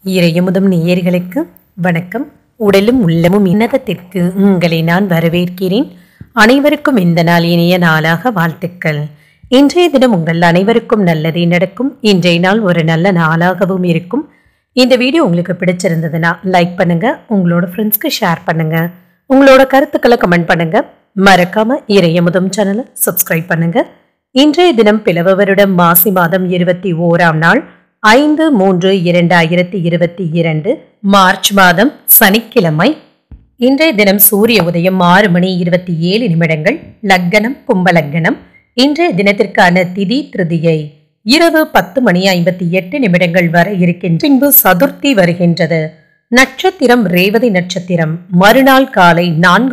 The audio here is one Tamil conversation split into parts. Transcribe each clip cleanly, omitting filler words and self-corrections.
இறையமுதம் நேயர்களுக்கு வணக்கம். உடலும் உள்ளமும் இன்னதத்திற்கு உங்களை நான் வரவேற்கிறேன். அனைவருக்கும் இந்த நாள் இனிய நாளாக வாழ்த்துக்கள். இன்றைய தினம் உங்கள் அனைவருக்கும் நல்லதே நடக்கும். இன்றைய நாள் ஒரு நல்ல நாளாகவும் இருக்கும். இந்த வீடியோ உங்களுக்கு பிடிச்சிருந்ததுன்னா லைக் பண்ணுங்க, உங்களோட ஃப்ரெண்ட்ஸ்க்கு ஷேர் பண்ணுங்க, உங்களோட கருத்துக்களை கமெண்ட் பண்ணுங்க. மறக்காம இறையமுதம் சேனலை சப்ஸ்கிரைப் பண்ணுங்க. இன்றைய தினம் பிளவ வருடம் மாசி மாதம் 21ஆம் நாள் 5/3/2022 மார்ச் மாதம் சனிக்கிழமை. இன்றைய தினம் சூரிய உதயம் 6:27 லக்னம் கும்பலக்னம். இன்றைய தினத்திற்கான திதி திருதியை இரவு 10:58 வரை இருக்கின்ற பின்பு சதுர்த்தி வருகின்றது. நட்சத்திரம் ரேவதி நட்சத்திரம். மறுநாள் காலை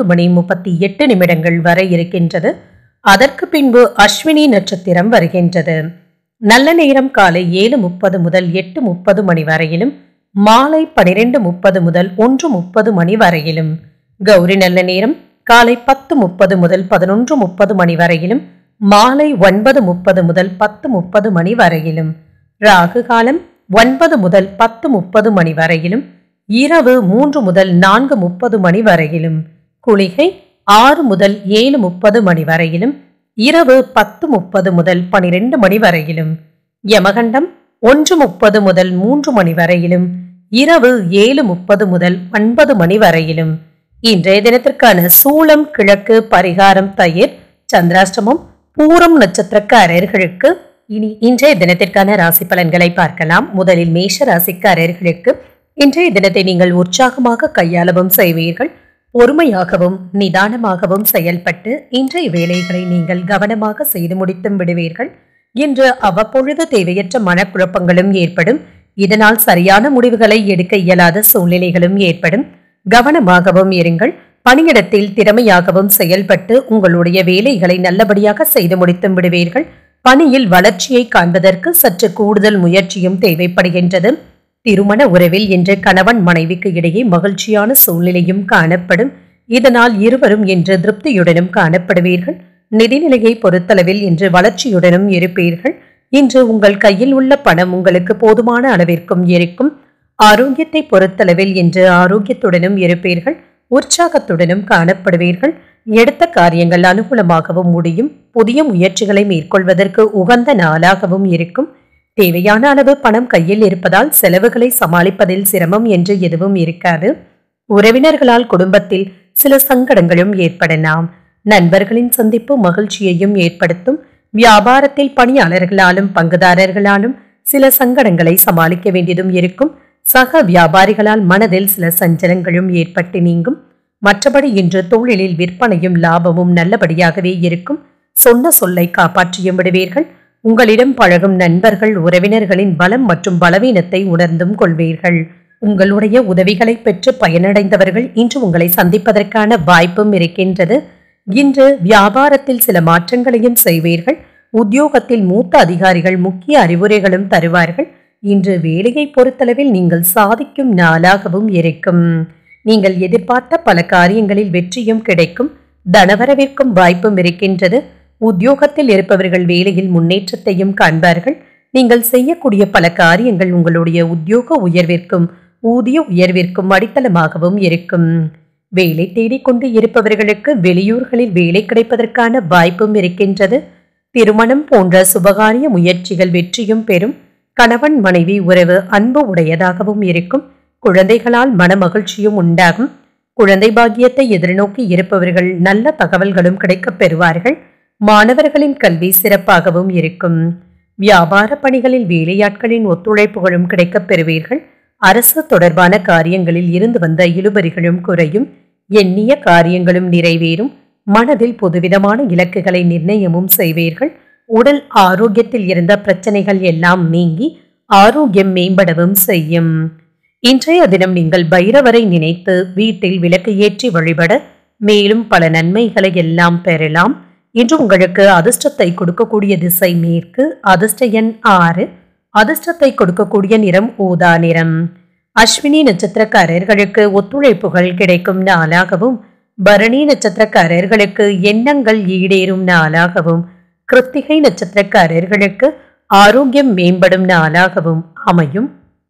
4:38 வரை இருக்கின்றது. அதற்கு பின்பு அஸ்வினி நட்சத்திரம் வருகின்றது. நல்ல நேரம் காலை 7:30 முதல் 8:30 மணி வரையிலும், மாலை 12:30 முதல் 1:30 மணி வரையிலும். கௌரி நல்ல நேரம் காலை 10:30 முதல் 11:30 மணி வரையிலும், மாலை 9:30 முதல் 10:30 மணி வரையிலும். ராகு காலம் 9 முதல் 10:30 மணி வரையிலும், இரவு 3 முதல் 4:30 மணி வரையிலும். குளிகை 6 முதல் 7:30 மணி வரையிலும், இரவு 10:30 முதல் 12 மணி வரையிலும். யமகண்டம் 1:30 முதல் 3 மணி வரையிலும், இரவு 7:30 முதல் 9 மணி வரையிலும். இன்றைய தினத்திற்கான சூலம் கிழக்கு, பரிகாரம் தயிர், சந்திராஷ்டமம் பூரம் நட்சத்திரக்காரர்களுக்கு. இனி இன்றைய தினத்திற்கான ராசி பலன்களை பார்க்கலாம். முதலில் மேஷ ராசிக்காரர்களுக்கு இன்றைய தினத்தை நீங்கள் உற்சாகமாக கையாளவும் செய்வீர்கள். பொறுமையாகவும் நிதானமாகவும் செயல்பட்டு இன்றைய வேலைகளை நீங்கள் கவனமாக செய்து முடித்தும் விடுவீர்கள். இன்று அவ்வப்பொழுது தேவையற்ற மனக்குழப்பங்களும் ஏற்படும். இதனால் சரியான முடிவுகளை எடுக்க இயலாத சூழ்நிலைகளும் ஏற்படும். கவனமாகவும் இருங்கள். பணியிடத்தில் திறமையாகவும் செயல்பட்டு உங்களுடைய வேலைகளை நல்லபடியாக செய்து முடித்தும் விடுவீர்கள். பணியில் வளர்ச்சியை காண்பதற்கு சற்று கூடுதல் முயற்சியும் தேவைப்படுகின்றது. திருமண உறவில் இன்று கணவன் மனைவிக்கு இடையே மகிழ்ச்சியான சூழ்நிலையும் காணப்படும். இதனால் இருவரும் இன்று திருப்தியுடனும் காணப்படுவீர்கள். நிதிநிலையை பொறுத்தளவில் இன்று வளர்ச்சியுடனும் இருப்பீர்கள். இன்று உங்கள் கையில் உள்ள பணம் உங்களுக்கு போதுமான அளவிற்கும் இருக்கும். ஆரோக்கியத்தை பொறுத்தளவில் இன்று ஆரோக்கியத்துடனும் இருப்பீர்கள். உற்சாகத்துடனும் காணப்படுவீர்கள். எடுத்த காரியங்கள் அனுகூலமாகவும் முடியும். புதிய முயற்சிகளை மேற்கொள்வதற்கு உகந்த நாளாகவும் இருக்கும். தேவையான அளவு பணம் கையில் இருப்பதால் செலவுகளை சமாளிப்பதில் சிரமம் என்று எதுவும் இருக்காது. உறவினர்களால் குடும்பத்தில் சில சங்கடங்களும் ஏற்படலாம். நண்பர்களின் சந்திப்பு மகிழ்ச்சியையும் ஏற்படுத்தும். வியாபாரத்தில் பணியாளர்களாலும் பங்குதாரர்களாலும் சில சங்கடங்களை சமாளிக்க வேண்டியதும் இருக்கும். சக வியாபாரிகளால் மனதில் சில சஞ்சலங்களும் ஏற்பட்டு நீங்கும். மற்றபடி இன்று தொழிலில் விற்பனையும் லாபமும் நல்லபடியாகவே இருக்கும். சொன்ன சொல்லை காப்பாற்றியும் விடுவீர்கள். உங்களிடம் பழகும் நண்பர்கள் உறவினர்களின் பலம் மற்றும் பலவீனத்தை உணர்ந்தும் கொள்வீர்கள். உங்களுடைய உதவிகளை பெற்று பயனடைந்தவர்கள் இன்று உங்களை சந்திப்பதற்கான வாய்ப்பும் இருக்கின்றது. இன்று வியாபாரத்தில் சில மாற்றங்களையும் செய்வீர்கள். உத்தியோகத்தில் மூத்த அதிகாரிகள் முக்கிய அறிவுரைகளும் தருவார்கள். இன்று வேலையை பொறுத்தளவில் நீங்கள் சாதிக்கும் நாளாகவும் இருக்கும். நீங்கள் எதிர்பார்த்த பல காரியங்களில் வெற்றியும் கிடைக்கும். தனவரவிற்கும் வாய்ப்பும் இருக்கின்றது. உத்தியோகத்தில் இருப்பவர்கள் வேலையில் முன்னேற்றத்தையும் காண்பார்கள். நீங்கள் செய்யக்கூடிய பல காரியங்கள் உங்களுடைய உத்தியோக உயர்விற்கும் ஊதிய உயர்விற்கும் அடித்தளமாகவும் இருக்கும். வேலை தேடிக்கொண்டு இருப்பவர்களுக்கு வெளியூர்களில் வேலை கிடைப்பதற்கான வாய்ப்பும் இருக்கின்றது. திருமணம் போன்ற சுபகாரிய முயற்சிகள் வெற்றியும் பெறும். கணவன் மனைவி உறவு அன்பு உடையதாகவும் இருக்கும். குழந்தைகளால் மன மகிழ்ச்சியும் உண்டாகும். குழந்தை பாக்கியத்தை எதிர்நோக்கி இருப்பவர்கள் நல்ல தகவல்களும் கிடைக்கப் பெறுவார்கள். மாணவர்களின் கல்வி சிறப்பாகவும் இருக்கும். வியாபார பணிகளில் வேலையாட்களின் ஒத்துழைப்புகளும் கிடைக்கப் பெறுவீர்கள். அரசு தொடர்பான காரியங்களில் இருந்து வந்த இழுபறிகளும் குறையும். எண்ணிய காரியங்களும் நிறைவேறும். மனதில் புதுவிதமான இலக்குகளை நிர்ணயமும் செய்வீர்கள். உடல் ஆரோக்கியத்தில் இருந்த பிரச்சனைகள் எல்லாம் நீங்கி ஆரோக்கியம் மேம்படவும் செய்யும். இன்றைய தினம் நீங்கள் பைரவரை நினைத்து வீட்டில் விளக்கு ஏற்றி வழிபட மேலும் பல நன்மைகளை எல்லாம் பெறலாம். இன்று உங்களுக்கு அதிர்ஷ்டத்தை கொடுக்கக்கூடிய திசை மேற்கு. அதிர்ஷ்ட எண் 6. அதிர்ஷ்டத்தை கொடுக்கக்கூடிய நிறம் ஊதா நிறம். அஸ்வினி நட்சத்திரக்காரர்களுக்கு ஒத்துழைப்புகள் கிடைக்கும் நாளாகவும், பரணி நட்சத்திரக்காரர்களுக்கு எண்ணங்கள் ஈடேறும் நாளாகவும், கிருத்திகை நட்சத்திரக்காரர்களுக்கு ஆரோக்கியம் மேம்படும் நாளாகவும் அமையும்.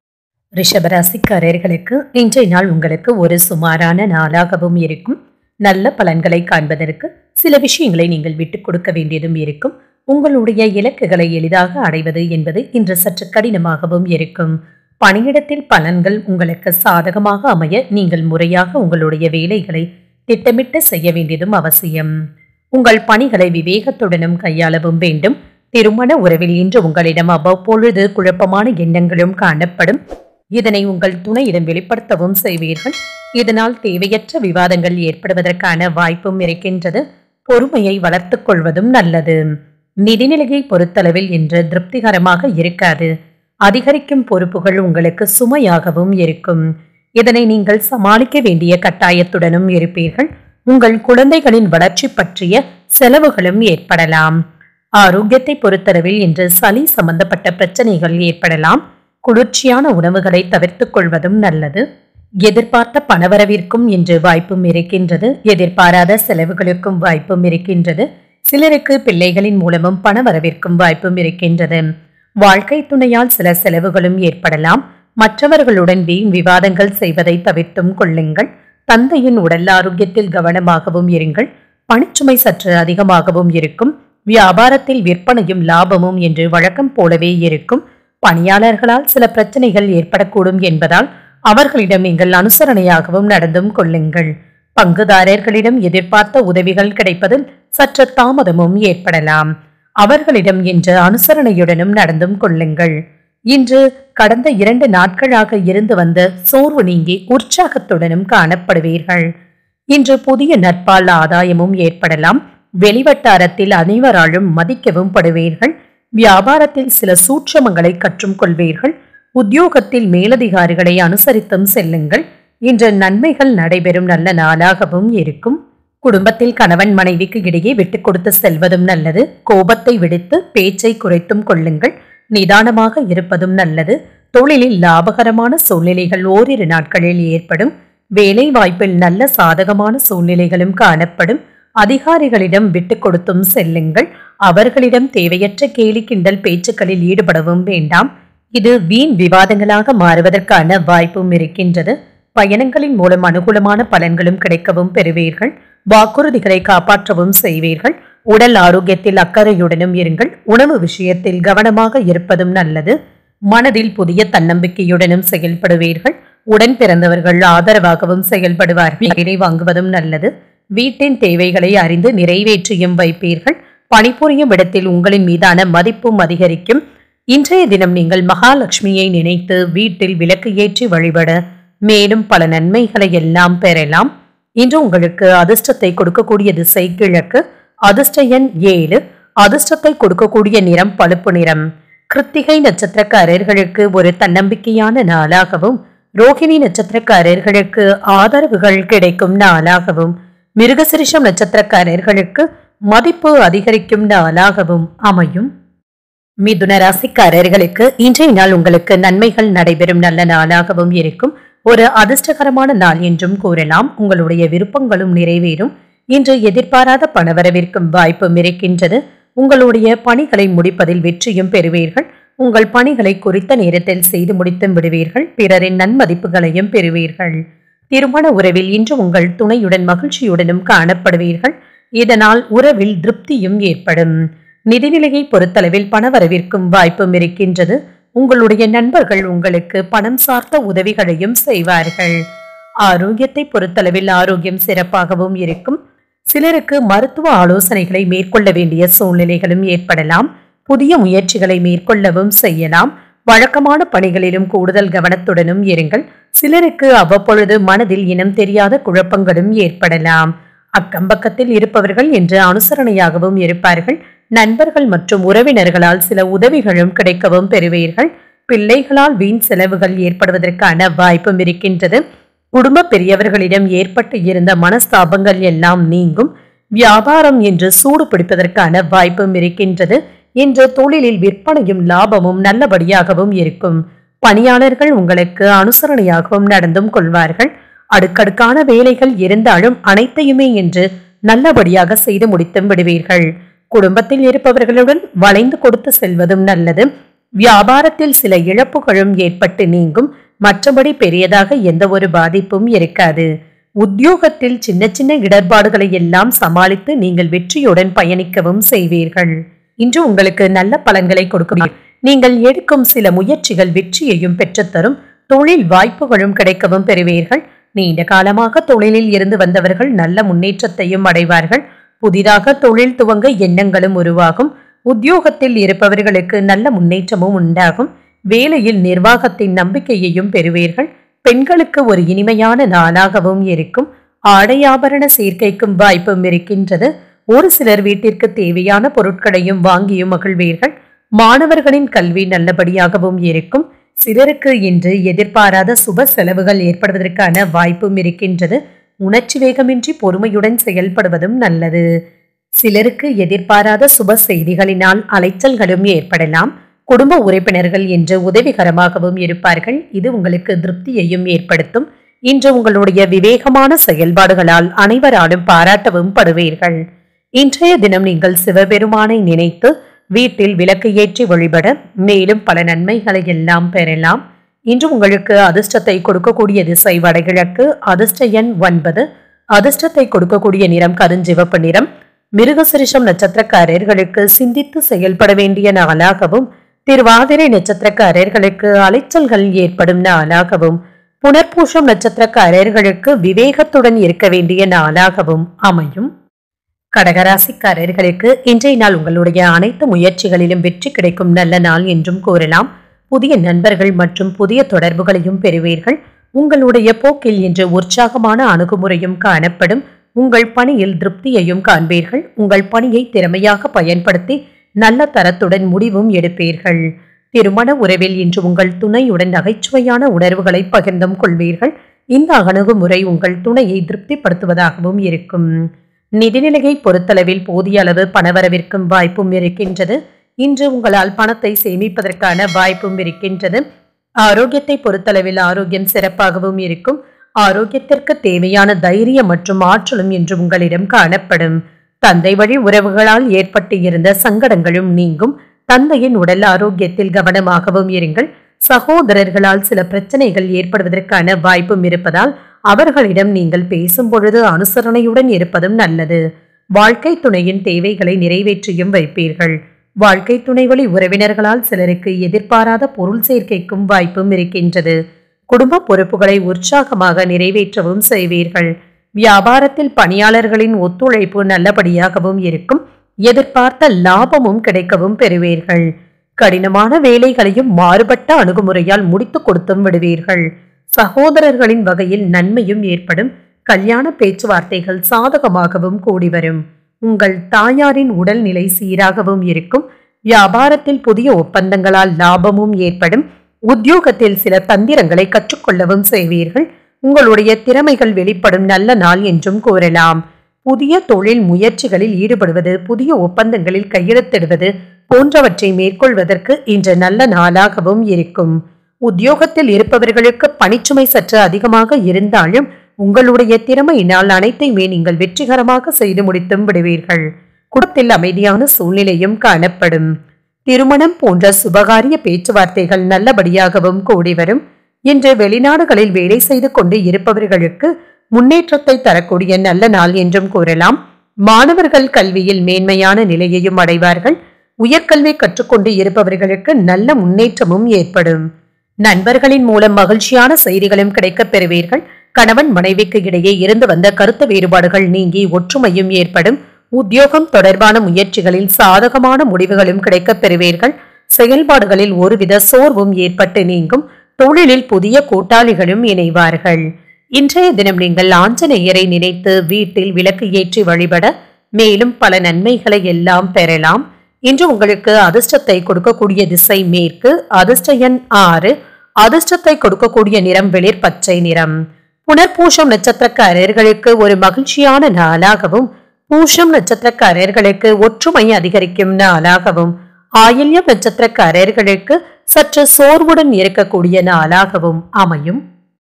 ரிஷபராசிக்காரர்களுக்கு இன்றைய நாள் உங்களுக்கு ஒரு சுமாரான நாளாகவும் இருக்கும். நல்ல பலன்களை காண்பதற்கு சில விஷயங்களை நீங்கள் விட்டுக் கொடுக்க வேண்டியதும் இருக்கும். உங்களுடைய இலக்குகளை எளிதாக அடைவது என்பது இன்று சற்று கடினமாகவும் இருக்கும். பணியிடத்தில் பலன்கள் உங்களுக்கு சாதகமாக அமைய நீங்கள் முறையாக உங்களுடைய வேலைகளை திட்டமிட்டு செய்ய வேண்டியதும் அவசியம். உங்கள் பணிகளை விவேகத்துடனும் கையாளவும் வேண்டும். திருமண உறவில் இன்று உங்களிடம் அவ்வப்பொழுது குழப்பமான எண்ணங்களும் காணப்படும். இதனை உங்கள் துணையிடம் வெளிப்படுத்தவும் செய்வீர்கள். இதனால் தேவையற்ற விவாதங்கள் ஏற்படுவதற்கான வாய்ப்பும் இருக்கின்றது. பொறுமையை வளர்த்துக் கொள்வதும் நல்லது. நிதிநிலையை பொறுத்தளவில் இன்று திருப்திகரமாக இருக்காது. அதிகரிக்கும் பொறுப்புகள் உங்களுக்கு சுமையாகவும் இருக்கும். இதனை நீங்கள் சமாளிக்க வேண்டிய கட்டாயத்துடனும் இருப்பீர்கள். உங்கள் குழந்தைகளின் வளர்ச்சி பற்றிய செலவுகளும் ஏற்படலாம். ஆரோக்கியத்தை பொறுத்தளவில் இன்று சளி சம்பந்தப்பட்ட பிரச்சனைகள் ஏற்படலாம். குளிர்ச்சியான உணவுகளை தவிர்த்துக் கொள்வதும் நல்லது. எதிர்பார்த்த பணவரவிற்கும் இன்று வாய்ப்பும் இருக்கின்றது. எதிர்பாராத செலவுகளுக்கும் வாய்ப்பும் இருக்கின்றது. சிலருக்கு பிள்ளைகளின் மூலமும் பணவரவிற்கும் வாய்ப்பும் இருக்கின்றது. வாழ்க்கை துணையால் சில செலவுகளும் ஏற்படலாம். மற்றவர்களுடன் வீண் விவாதங்கள் செய்வதை தவிர்த்தும் கொள்ளுங்கள். தந்தையின் உடல் ஆரோக்கியத்தில் கவனமாகவும் இருங்கள். பணிச்சுமை சற்று அதிகமாகவும் இருக்கும். வியாபாரத்தில் விற்பனையும் லாபமும் என்று வழக்கம் போலவே இருக்கும். பணியாளர்களால் சில பிரச்சனைகள் ஏற்படக்கூடும் என்பதால் அவர்களிடம் நீங்கள் அனுசரணையாகவும் நடந்தும் கொள்ளுங்கள். பங்குதாரர்களிடம் எதிர்பார்த்த உதவிகள் கிடைப்பதில் சற்று தாமதமும் ஏற்படலாம். அவர்களிடம் இன்று அனுசரணையுடனும் நடந்தும் கொள்ளுங்கள். இன்று கடந்த 2 நாட்களாக இருந்து வந்த சோர்வு நீங்கி உற்சாகத்துடனும் காணப்படுவீர்கள். இன்று புதிய நட்பால் ஆதாயமும் ஏற்படலாம். வெளிவட்டாரத்தில் அனைவராலும் மதிக்கவும் படுவீர்கள். வியாபாரத்தில் சில சூட்சமங்களை கற்றும் கொள்வீர்கள். உத்தியோகத்தில் மேலதிகாரிகளை அனுசரித்தும் செல்லுங்கள். இன்று நன்மைகள் நடைபெறும் நல்ல நாளாகவும் இருக்கும். குடும்பத்தில் கணவன் மனைவிக்கு இடையே விட்டுக் கொடுத்து செல்வதும் நல்லது. கோபத்தை விடுத்து பேச்சை குறைத்தும் கொள்ளுங்கள். நிதானமாக இருப்பதும் நல்லது. தொழிலில் லாபகரமான சூழ்நிலைகள் ஓரிரு நாட்களில் ஏற்படும். வேலை வாய்ப்பில் நல்ல சாதகமான சூழ்நிலைகளும் காணப்படும். அதிகாரிகளிடம் விட்டுக் கொடுத்தும் செல்லுங்கள். அவர்களிடம் தேவையற்ற கேலி கிண்டல் பேச்சுக்களில் ஈடுபடவும் வேண்டாம். இது வீண் விவாதங்களாக மாறுவதற்கான வாய்ப்பும் இருக்கின்றது. பயணங்களின் மூலம் அனுகூலமான பலன்களும் கிடைக்கவும் பெறுவீர்கள். வாக்குறுதிகளை காப்பாற்றவும் செய்வீர்கள். உடல் ஆரோக்கியத்தில் அக்கறையுடனும் இருங்கள். உணவு விஷயத்தில் கவனமாக இருப்பதும் நல்லது. மனதில் புதிய தன்னம்பிக்கையுடனும் செயல்படுவீர்கள். உடன் பிறந்தவர்கள் ஆதரவாகவும் செயல்படுவார்கள். வேலை வாங்குவதும் நல்லது. வீட்டின் தேவைகளை அறிந்து நிறைவேற்றியும் வைப்பீர்கள். பணிபுரியும் இடத்தில் உங்களின் மீதான மதிப்பும் அதிகரிக்கும். இன்றைய தினம் நீங்கள் மகாலட்சுமியை நினைத்து வீட்டில் விளக்கு ஏற்றி வழிபட மேலும் பல நன்மைகளை எல்லாம் பெறலாம். இன்று உங்களுக்கு அதிர்ஷ்டத்தை கொடுக்கக்கூடிய திசை கிழக்கு. அதிர்ஷ்ட எண் 7. அதிர்ஷ்டத்தை கொடுக்கக்கூடிய நிறம் பழுப்பு நிறம். கிருத்திகை நட்சத்திரக்காரர்களுக்கு ஒரு தன்னம்பிக்கையான நாளாகவும், ரோகிணி நட்சத்திரக்காரர்களுக்கு ஆதரவுகள் கிடைக்கும் நாளாகவும், மிருகசிரிஷம் நட்சத்திரக்காரர்களுக்கு மதிப்பு அதிகரிக்கும் நாளாகவும் அமையும். மிதுன ராசிக்காரர்களுக்கு இன்றைய நாள் உங்களுக்கு நன்மைகள் நடைபெறும் நல்ல நாளாகவும் இருக்கும். ஒரு அதிர்ஷ்டகரமான நாள் என்றும் கூறலாம். உங்களுடைய விருப்பங்களும் நிறைவேறும். இன்று எதிர்பாராத பணவரவிற்கும் வாய்ப்பும் இருக்கின்றது. உங்களுடைய பணிகளை முடிப்பதில் வெற்றியும் பெறுவீர்கள். உங்கள் பணிகளை குறித்த நேரத்தில் செய்து முடித்தும் விடுவீர்கள். பிறரின் நன்மதிப்புகளையும் பெறுவீர்கள். திருமண உறவில் இன்று உங்கள் துணையுடன் மகிழ்ச்சியுடனும் காணப்படுவீர்கள். இதனால் உறவில் திருப்தியும் ஏற்படும். நிதிநிலையை பொறுத்தளவில் பணவரவிற்கும் வாய்ப்பும் இருக்கின்றது. உங்களுடைய நண்பர்கள் உங்களுக்கு பணம் சார்ந்த உதவிகளையும் செய்வார்கள். ஆரோக்கியத்தை பொறுத்தளவில் ஆரோக்கியம் சிறப்பாகவும் இருக்கும். சிலருக்கு மருத்துவ ஆலோசனைகளை மேற்கொள்ள வேண்டிய சூழ்நிலைகளும் ஏற்படலாம். புதிய முயற்சிகளை மேற்கொள்ளவும் செய்யலாம். வழக்கமான பணிகளிலும் கூடுதல் கவனத்துடனும் இருங்கள். சிலருக்கு அவ்வப்பொழுது மனதில் இனம் தெரியாத குழப்பங்களும் ஏற்படலாம். அக்கம்பக்கத்தில் இருப்பவர்கள் என்று அனுசரணையாகவும் இருப்பார்கள். நண்பர்கள் மற்றும் உறவினர்களால் சில உதவிகளும் கிடைக்கவும் பெறுவீர்கள். பிள்ளைகளால் வீண் செலவுகள் ஏற்படுவதற்கான வாய்ப்பும் இருக்கின்றது. குடும்ப பெரியவர்களிடம் ஏற்பட்டு இருந்த மனஸ்தாபங்கள் எல்லாம் நீங்கும். வியாபாரம் என்று சூடு பிடிப்பதற்கான வாய்ப்பும் இருக்கின்றது. இன்று தொழிலில் விற்பனையும் லாபமும் நல்லபடியாகவும் இருக்கும். பணியாளர்கள் உங்களுக்கு அனுசரணையாகவும் நடந்தும் கொள்வார்கள். அடுக்கடுக்கான வேலைகள் இருந்தாலும் அனைத்தையுமே என்று நல்லபடியாக செய்து முடித்தும் விடுவீர்கள். குடும்பத்தில் இருப்பவர்களுடன் வளைந்து கொடுத்து செல்வதும் நல்லது. வியாபாரத்தில் சில இழப்புகளும் ஏற்பட்டு நீங்கும். மற்றபடி பெரியதாக எந்த ஒரு பாதிப்பும் இருக்காது. உத்தியோகத்தில் சின்ன சின்ன இடர்பாடுகளை எல்லாம் சமாளித்து நீங்கள் வெற்றியுடன் பயணிக்கவும் செய்வீர்கள். இன்று உங்களுக்கு நல்ல பலன்களை கொடுக்கும். நீங்கள் எடுக்கும் சில முயற்சிகள் வெற்றியையும் பெற்றுத்தரும். தொழில் வாய்ப்புகளும் கிடைக்கவும் பெறுவீர்கள். நீண்ட காலமாக தொழிலில் இருந்து வந்தவர்கள் நல்ல முன்னேற்றத்தையும் அடைவார்கள். புதிதாக தொழில் துவங்க எண்ணங்களும் உருவாகும். உத்தியோகத்தில் இருப்பவர்களுக்கு நல்ல முன்னேற்றமும் உண்டாகும். வேலையில் நிர்வாகத்தின் நம்பிக்கையையும் பெறுவீர்கள். பெண்களுக்கு ஒரு இனிமையான நாளாகவும் இருக்கும். ஆடை ஆபரண சேர்க்கைக்கும் வாய்ப்பும் இருக்கின்றது. ஒரு சிலர் வீட்டிற்கு தேவையான பொருட்களையும் வாங்கியும் மகிழ்வீர்கள். மாணவர்களின் கல்வி நல்லபடியாகவும் இருக்கும். சிலருக்கு இன்று எதிர்பாராத சுப செலவுகள் ஏற்படுவதற்கான வாய்ப்பும் இருக்கின்றது. உணர்ச்சி வேகமின்றி பொறுமையுடன் செயல்படுவதும் நல்லது. சிலருக்கு எதிர்பாராத சுப செய்திகளினால் அலைச்சல்களும் ஏற்படலாம். குடும்ப உறுப்பினர்கள் இன்று உதவிகரமாகவும் இருப்பார்கள். இது உங்களுக்கு திருப்தியையும் ஏற்படுத்தும். இன்று உங்களுடைய விவேகமான செயல்பாடுகளால் அனைவராலும் பாராட்டவும் படுவீர்கள். இன்றைய தினம் நீங்கள் சிவபெருமானை நினைத்து வீட்டில் விளக்கு ஏற்றி வழிபட மேலும் பல நன்மைகளை எல்லாம் பெறலாம். இன்று உங்களுக்கு அதிர்ஷ்டத்தை கொடுக்கக்கூடிய திசை வடகிழக்கு. அதிர்ஷ்ட எண் 9. அதிர்ஷ்டத்தை கொடுக்கக்கூடிய நிறம் கருஞ்சிவப்பு நிறம். மிருகசிரிஷம் நட்சத்திரக்காரர்களுக்கு சிந்தித்து செயல்பட வேண்டிய நாளாகவும், திருவாதிரை நட்சத்திரக்காரர்களுக்கு அலைச்சல்கள் ஏற்படும் நாளாகவும், புனர்பூஷம் நட்சத்திரக்காரர்களுக்கு விவேகத்துடன் இருக்க வேண்டிய நாளாகவும் அமையும். கடகராசிக்காரர்களுக்கு இன்றைய நாள் உங்களுடைய அனைத்து முயற்சிகளிலும் வெற்றி கிடைக்கும் நல்ல நாள் என்றும் கூறலாம். புதிய நண்பர்கள் மற்றும் புதிய தொடர்புகளையும் பெறுவீர்கள். உங்களுடைய போக்கில் இன்று உற்சாகமான அணுகுமுறையும் காணப்படும். உங்கள் பணியில் திருப்தியையும் காண்பீர்கள். உங்கள் பணியை திறமையாக பயன்படுத்தி நல்ல தரத்துடன் முடிவும் எடுப்பீர்கள். திருமண உறவில் இன்று உங்கள் துணையுடன் நகைச்சுவையான உணர்வுகளை பகிர்ந்தும் கொள்வீர்கள். இந்த அணுகுமுறை உங்கள் துணையை திருப்திப்படுத்துவதாகவும் இருக்கும். நிதிநிலையை பொறுத்தளவில் போதிய அளவு பணவரவிற்கும் வாய்ப்பும் இருக்கின்றது. இன்று உங்களால் பணத்தை சேமிப்பதற்கான வாய்ப்பும் இருக்கின்றது. ஆரோக்கியத்தை பொறுத்தளவில் ஆரோக்கியம் சிறப்பாகவும் இருக்கும். ஆரோக்கியத்திற்கு தேவையான தைரியம் மற்றும் ஆற்றலும் இன்று உங்களிடம் காணப்படும். தந்தை வழி உறவுகளால் ஏற்பட்டு இருந்த சங்கடங்களும் நீங்கும். தந்தையின் உடல் ஆரோக்கியத்தில் கவனமாகவும் இருங்கள். சகோதரர்களால் சில பிரச்சனைகள் ஏற்படுவதற்கான வாய்ப்பும் இருப்பதால் அவர்களிடம் நீங்கள் பேசும் பொழுது அனுசரணையுடன் இருப்பதும் நல்லது. வாழ்க்கை துணையின் தேவைகளை நிறைவேற்றியும் வைப்பீர்கள். வாழ்க்கை துணை வழி உறவினர்களால் சிலருக்கு எதிர்பாராத பொருள் சேர்க்கைக்கும் வாய்ப்பும் இருக்கின்றது. குடும்ப பொறுப்புகளை உற்சாகமாக நிறைவேற்றவும் செய்வீர்கள். வியாபாரத்தில் பணியாளர்களின் ஒத்துழைப்பு நல்லபடியாகவும் இருக்கும். எதிர்பார்த்த லாபமும் கிடைக்கவும் பெறுவீர்கள். கடினமான வேலைகளையும் மாறுபட்ட அணுகுமுறையால் முடித்து கொடுத்தும் விடுவீர்கள். சகோதரர்களின் வகையில் நன்மையும் ஏற்படும். கல்யாண பேச்சுவார்த்தைகள் சாதகமாகவும் கூடி வரும். உங்கள் தாயாரின் உடல்நிலை சீராகவும் இருக்கும். வியாபாரத்தில் புதிய ஒப்பந்தங்களால் லாபமும் ஏற்படும். உத்தியோகத்தில் சில தந்திரங்களை கற்றுக்கொள்ளவும் செய்வீர்கள். உங்களுடைய திறமைகள் வெளிப்படும் நல்ல நாள் என்றும் கூறலாம். புதிய தொழில் முயற்சிகளில் ஈடுபடுவது, புதிய ஒப்பந்தங்களில் கையெழுத்திடுவது போன்றவற்றை மேற்கொள்வதற்கு இன்று நல்ல நாளாகவும் இருக்கும். உத்தியோகத்தில் இருப்பவர்களுக்கு பணிச்சுமை சற்று அதிகமாக இருந்தாலும் உங்களுடைய திறமையினால் அனைத்தையுமே நீங்கள் வெற்றிகரமாக செய்து முடித்தும் விடுவீர்கள். குடும்பத்தில் அமைதியான சூழ்நிலையும் காணப்படும். திருமணம் போன்ற சுபகாரிய பேச்சுவார்த்தைகள் நல்லபடியாகவும் கூடி வரும். இன்று வெளிநாடுகளில் வேலை செய்து கொண்டு இருப்பவர்களுக்கு முன்னேற்றத்தை தரக்கூடிய நல்ல நாள் என்றும் கூறலாம். மாணவர்கள் கல்வியில் மேன்மையான நிலையையும் அடைவார்கள். உயர்கல்வி கற்றுக்கொண்டு இருப்பவர்களுக்கு நல்ல முன்னேற்றமும் ஏற்படும். நண்பர்களின் மூலம் மகிழ்ச்சியான செய்திகளும் கிடைக்கப் பெறுவீர்கள். கணவன் மனைவிக்கு இடையே இருந்து வந்த கருத்து வேறுபாடுகள் நீங்கி ஒற்றுமையும் ஏற்படும். உத்தியோகம் தொடர்பான முயற்சிகளில் சாதகமான முடிவுகளும் கிடைக்கப் பெறுவீர்கள். செயல்பாடுகளில் ஒருவித சோர்வும் ஏற்பட்டு நீங்கும். தொழிலில் புதிய கூட்டாளிகளும் இணைவார்கள். இன்றைய தினம் நீங்கள் ஆஞ்சநேயரை நினைத்து வீட்டில் விளக்கு ஏற்றி வழிபட மேலும் பல நன்மைகளை எல்லாம் பெறலாம். இன்று உங்களுக்கு அதிர்ஷ்டத்தை கொடுக்கக்கூடிய திசை மேற்கு. அதிர்ஷ்ட எண் 6. அதிர்ஷ்டத்தை கொடுக்கக்கூடிய நிறம் வெளிர் பச்சை நிறம். புனர்பூஷம் நட்சத்திரக்காரர்களுக்கு ஒரு மகிழ்ச்சியான நாளாகவும், பூஷம் நட்சத்திரக்காரர்களுக்கு ஒற்றுமை அதிகரிக்கும் நாளாகவும், ஆயில்யம் நட்சத்திரக்காரர்களுக்கு சற்று சோர்வுடன் இருக்கக்கூடிய நாளாகவும் அமையும்.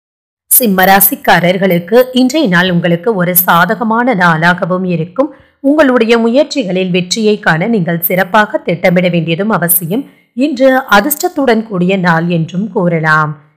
சிம்மராசிக்காரர்களுக்கு இன்றைய நாள் உங்களுக்கு ஒரு சாதகமான நாளாகவும் இருக்கும். உங்களுடைய முயற்சிகளில் வெற்றியை காண நீங்கள் சிறப்பாக திட்டமிட வேண்டியதும் அவசியம். இன்று அதிர்ஷ்டத்துடன் கூடிய நாள் என்றும் கூறலாம்.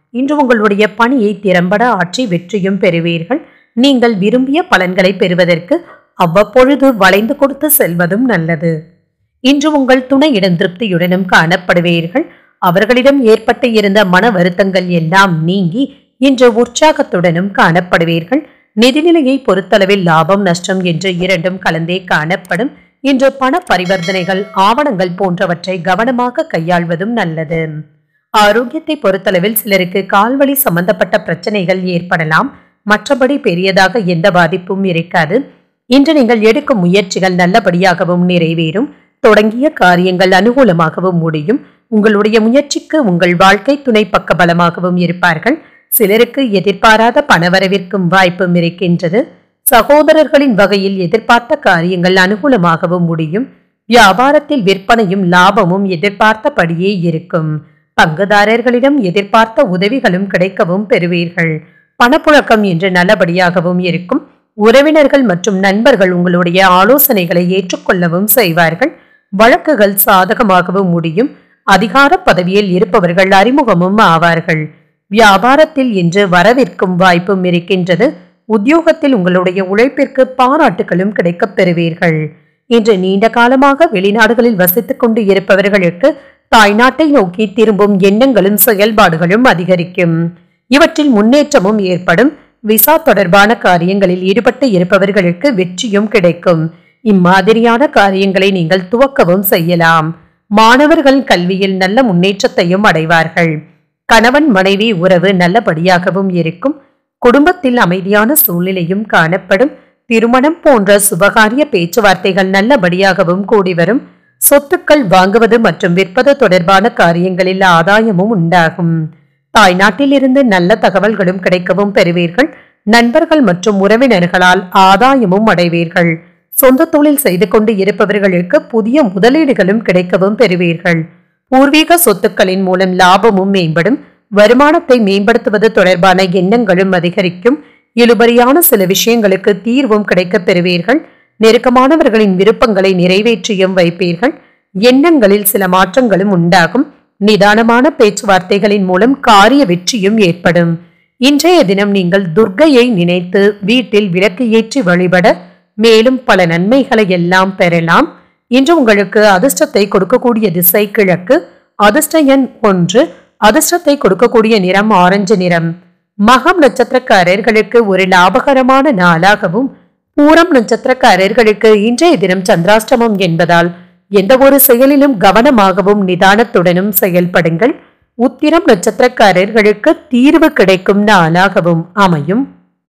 இன்று உங்களுடைய பணியை திறம்பட ஆற்றி வெற்றியும் பெறுவீர்கள். நீங்கள் விரும்பிய பலன்களை பெறுவதற்கு அவ்வப்பொழுது வளைந்து கொடுத்து செல்வதும் நல்லது. இன்று உங்கள் துணையிடம் திருப்தியுடனும் காணப்படுவீர்கள். அவர்களிடம் ஏற்பட்டு இருந்த மன வருத்தங்கள் எல்லாம் நீங்கி இன்று உற்சாகத்துடனும் காணப்படுவீர்கள். நிதிநிலையை பொறுத்தளவில் லாபம் நஷ்டம் என்று இரண்டும் கலந்தே காணப்படும். இன்று பண பரிவர்த்தனைகள் ஆவணங்கள் போன்றவற்றை கவனமாக கையாள்வதும் நல்லது. ஆரோக்கியத்தை பொறுத்தளவில் சிலருக்கு கால்வலி சம்பந்தப்பட்ட பிரச்சனைகள் ஏற்படலாம். மற்றபடி பெரியதாக எந்த பாதிப்பும் இருக்காது. இன்று நீங்கள் எடுக்கும் முயற்சிகள் நல்லபடியாகவும் நிறைவேறும். தொடங்கிய காரியங்கள் அனுகூலமாகவும் முடியும். உங்களுடைய முயற்சிக்கு உங்கள் வாழ்க்கை துணை பக்க பலமாகவும் இருப்பார்கள். சிலருக்கு எதிர்பாராத பணவரவிற்கும் வாய்ப்பும் இருக்கின்றது. சகோதரர்களின் வகையில் எதிர்பார்த்த காரியங்கள் அனுகூலமாகவும் முடியும். வியாபாரத்தில் விற்பனையும் லாபமும் எதிர்பார்த்தபடியே இருக்கும். பங்குதாரர்களிடம் எதிர்பார்த்த உதவிகளும் கிடைக்கவும் பெறுவீர்கள். பணப்புழக்கம் என்று நல்லபடியாகவும் இருக்கும். உறவினர்கள் மற்றும் நண்பர்கள் உங்களுடைய ஆலோசனைகளை ஏற்றுக்கொள்ளவும் செய்வார்கள். வழக்குகள் சாதகமாகவும் முடியும். அதிகார பதவியில் இருப்பவர்கள் அறிமுகமும் ஆவார்கள். வியாபாரத்தில் இன்று வரவிற்கும் வாய்ப்பும் இருக்கின்றது. உத்தியோகத்தில் உங்களுடைய உழைப்பிற்கு பாராட்டுகளும் கிடைக்கப் பெறுவீர்கள். இன்று நீண்ட காலமாக வெளிநாடுகளில் வசித்துக் கொண்டு இருப்பவர்களுக்கு தாய்நாட்டை நோக்கி திரும்பும் எண்ணங்களும் செயல்பாடுகளும் அதிகரிக்கும். இவற்றில் முன்னேற்றமும் ஏற்படும். விசா தொடர்பான காரியங்களில் ஈடுபட்டு இருப்பவர்களுக்கு வெற்றியும் கிடைக்கும். இம்மாதிரியான காரியங்களை நீங்கள் துவக்கவும் செய்யலாம். மாணவர்கள் கல்வியில் நல்ல முன்னேற்றத்தையும் அடைவார்கள். கணவன் மனைவி உறவு நல்லபடியாகவும் இருக்கும். குடும்பத்தில் அமைதியான சூழ்நிலையும் காணப்படும். திருமணம் போன்ற சுபகாரிய பேச்சுவார்த்தைகள் நல்லபடியாகவும் கூடி வரும். சொத்துக்கள் வாங்குவது மற்றும் விற்பது தொடர்பான காரியங்களில் ஆதாயமும் உண்டாகும். தாய்நாட்டில் இருந்து நல்ல தகவல்களும் கிடைக்கவும் பெறுவீர்கள். நண்பர்கள் மற்றும் உறவினர்களால் ஆதாயமும் அடைவீர்கள். சொந்த தொழில் செய்து கொண்டு இருப்பவர்களுக்கு புதிய முதலீடுகளும் கிடைக்கவும் பெறுவீர்கள். பூர்வீக சொத்துக்களின் மூலம் லாபமும் மேம்படும். வருமானத்தை மேம்படுத்துவது தொடர்பான எண்ணங்களும் அதிகரிக்கும். இழுபறியான சில விஷயங்களுக்கு தீர்வும் கிடைக்கப் பெறுவீர்கள். நெருக்கமானவர்களின் விருப்பங்களை நிறைவேற்றியும் வைப்பீர்கள். எண்ணங்களில் சில மாற்றங்களும் உண்டாகும். நிதானமான பேச்சுவார்த்தைகளின் மூலம் காரிய வெற்றியும் ஏற்படும். இன்றைய தினம் நீங்கள் துர்க்கையை நினைத்து வீட்டில் விளக்கு ஏற்றி வழிபட மேலும் பல நன்மைகளை எல்லாம் பெறலாம். இன்று உங்களுக்கு அதிர்ஷ்டத்தை கொடுக்கக்கூடிய திசை கிழக்கு. அதிர்ஷ்ட எண் 1. அதிர்ஷ்டத்தை கொடுக்கக்கூடிய நிறம் ஆரஞ்சு நிறம். மகம் நட்சத்திரக்காரர்களுக்கு ஒரு லாபகரமான நாளாகவும், பூரம் நட்சத்திரக்காரர்களுக்கு இன்றைய தினம் சந்திராஷ்டமம் என்பதால் எந்த ஒரு செயலிலும் கவனமாகவும் நிதானத்துடனும் செயல்படுங்கள். உத்திரம் நட்சத்திரக்காரர்களுக்கு தீர்வு கிடைக்கும் நாளாகவும் அமையும்.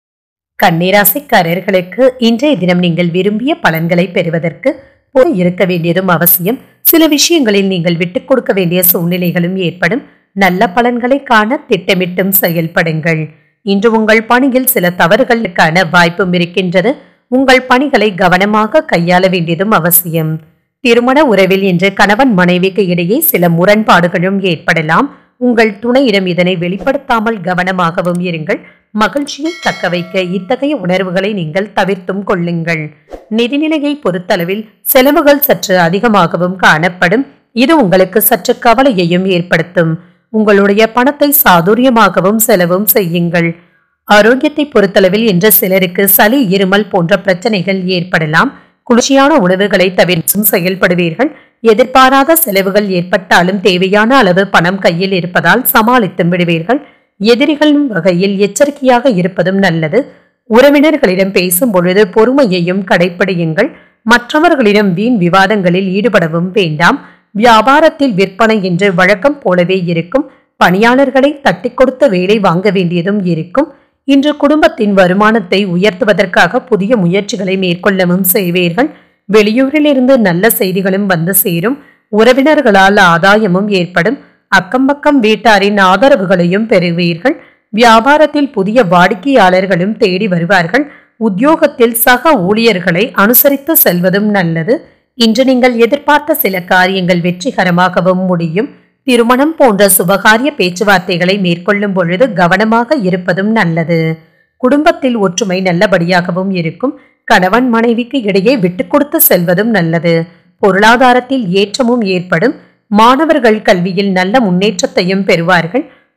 கன்னிராசிக்காரர்களுக்கு இன்றைய தினம் நீங்கள் விரும்பிய பலன்களை பெறுவதற்கு போய் இருக்க வேண்டியதும் அவசியம். சில விஷயங்களில் நீங்கள் விட்டுக் கொடுக்க வேண்டிய சூழ்நிலைகளும் ஏற்படும். நல்ல பலன்களை காண திட்டமிட்டும் செயல்படுங்கள். இன்று உங்கள் பணியில் சில தவறுகளுக்கான வாய்ப்பும் இருக்கின்றது. உங்கள் பணிகளை கவனமாக கையாள வேண்டியதும் அவசியம். திருமண உறவில் இன்று கணவன் மனைவிக்கு இடையே சில முரண்பாடுகளும் ஏற்படலாம். உங்கள் துணையிடம் இதனை வெளிப்படுத்தாமல் கவனமாகவும் இருங்கள். மகிழ்ச்சியை தக்க வைக்க இத்தகைய உணர்வுகளை நீங்கள் தவிர்த்தும் கொள்ளுங்கள். நிதிநிலையை பொறுத்தளவில் செலவுகள் சற்று அதிகமாகவும் காணப்படும். இது உங்களுக்கு சற்று கவலையையும் ஏற்படுத்தும். உங்களுடைய பணத்தை சாதுரியமாகவும் செலவும் செய்யுங்கள். ஆரோக்கியத்தை பொறுத்தளவில் இன்று சிலருக்கு சளி இருமல் போன்ற பிரச்சனைகள் ஏற்படலாம். குளிர்ச்சியான உணவுகளை தவிர்த்தும் செயல்படுவீர்கள். எதிர்பாராத செலவுகள் ஏற்பட்டாலும் தேவையான அளவு பணம் கையில் இருப்பதால் சமாளித்தும் விடுவீர்கள். எதிரிகளின் வகையில் எச்சரிக்கையாக இருப்பதும் நல்லது. உறவினர்களிடம் பேசும் பொழுது பொறுமையையும் கடைப்பிடியுங்கள். மற்றவர்களிடம் வீண் விவாதங்களில் ஈடுபடவும் வேண்டாம். வியாபாரத்தில் விற்பனை என்று வழக்கம் போலவே இருக்கும். பணியாளர்களை தட்டி கொடுத்த வேலை வாங்க வேண்டியதும் இருக்கும். இன்று குடும்பத்தின் வருமானத்தை உயர்த்துவதற்காக புதிய முயற்சிகளை மேற்கொள்ளவும் செய்வீர்கள். வெளியூரிலிருந்து நல்ல செய்திகளும் வந்து சேரும். உறவினர்களால் ஆதாயமும் ஏற்படும். அக்கம்பக்கம் வீட்டாரின் ஆதரவுகளையும் பெறுவீர்கள். வியாபாரத்தில் புதிய வாடிக்கையாளர்களும் தேடி வருவார்கள். உத்தியோகத்தில் சக ஊழியர்களை அனுசரித்து செல்வதும் நல்லது. இன்று நீங்கள் எதிர்பார்த்த சில காரியங்கள் வெற்றிகரமாகவும் முடியும். திருமணம் போன்ற சுபகாரிய பேச்சுவார்த்தைகளை மேற்கொள்ளும் பொழுது கவனமாக இருப்பதும் நல்லது. குடும்பத்தில் ஒற்றுமை நல்லபடியாகவும் இருக்கும். கணவன் மனைவிக்கு இடையே விட்டுக் கொடுத்து செல்வதும் நல்லது. பொருளாதாரத்தில் ஏற்றமும் ஏற்படும். மாணவர்கள் கல்வியில் நல்ல முன்னேற்றத்தையும் பெறுவார்கள்.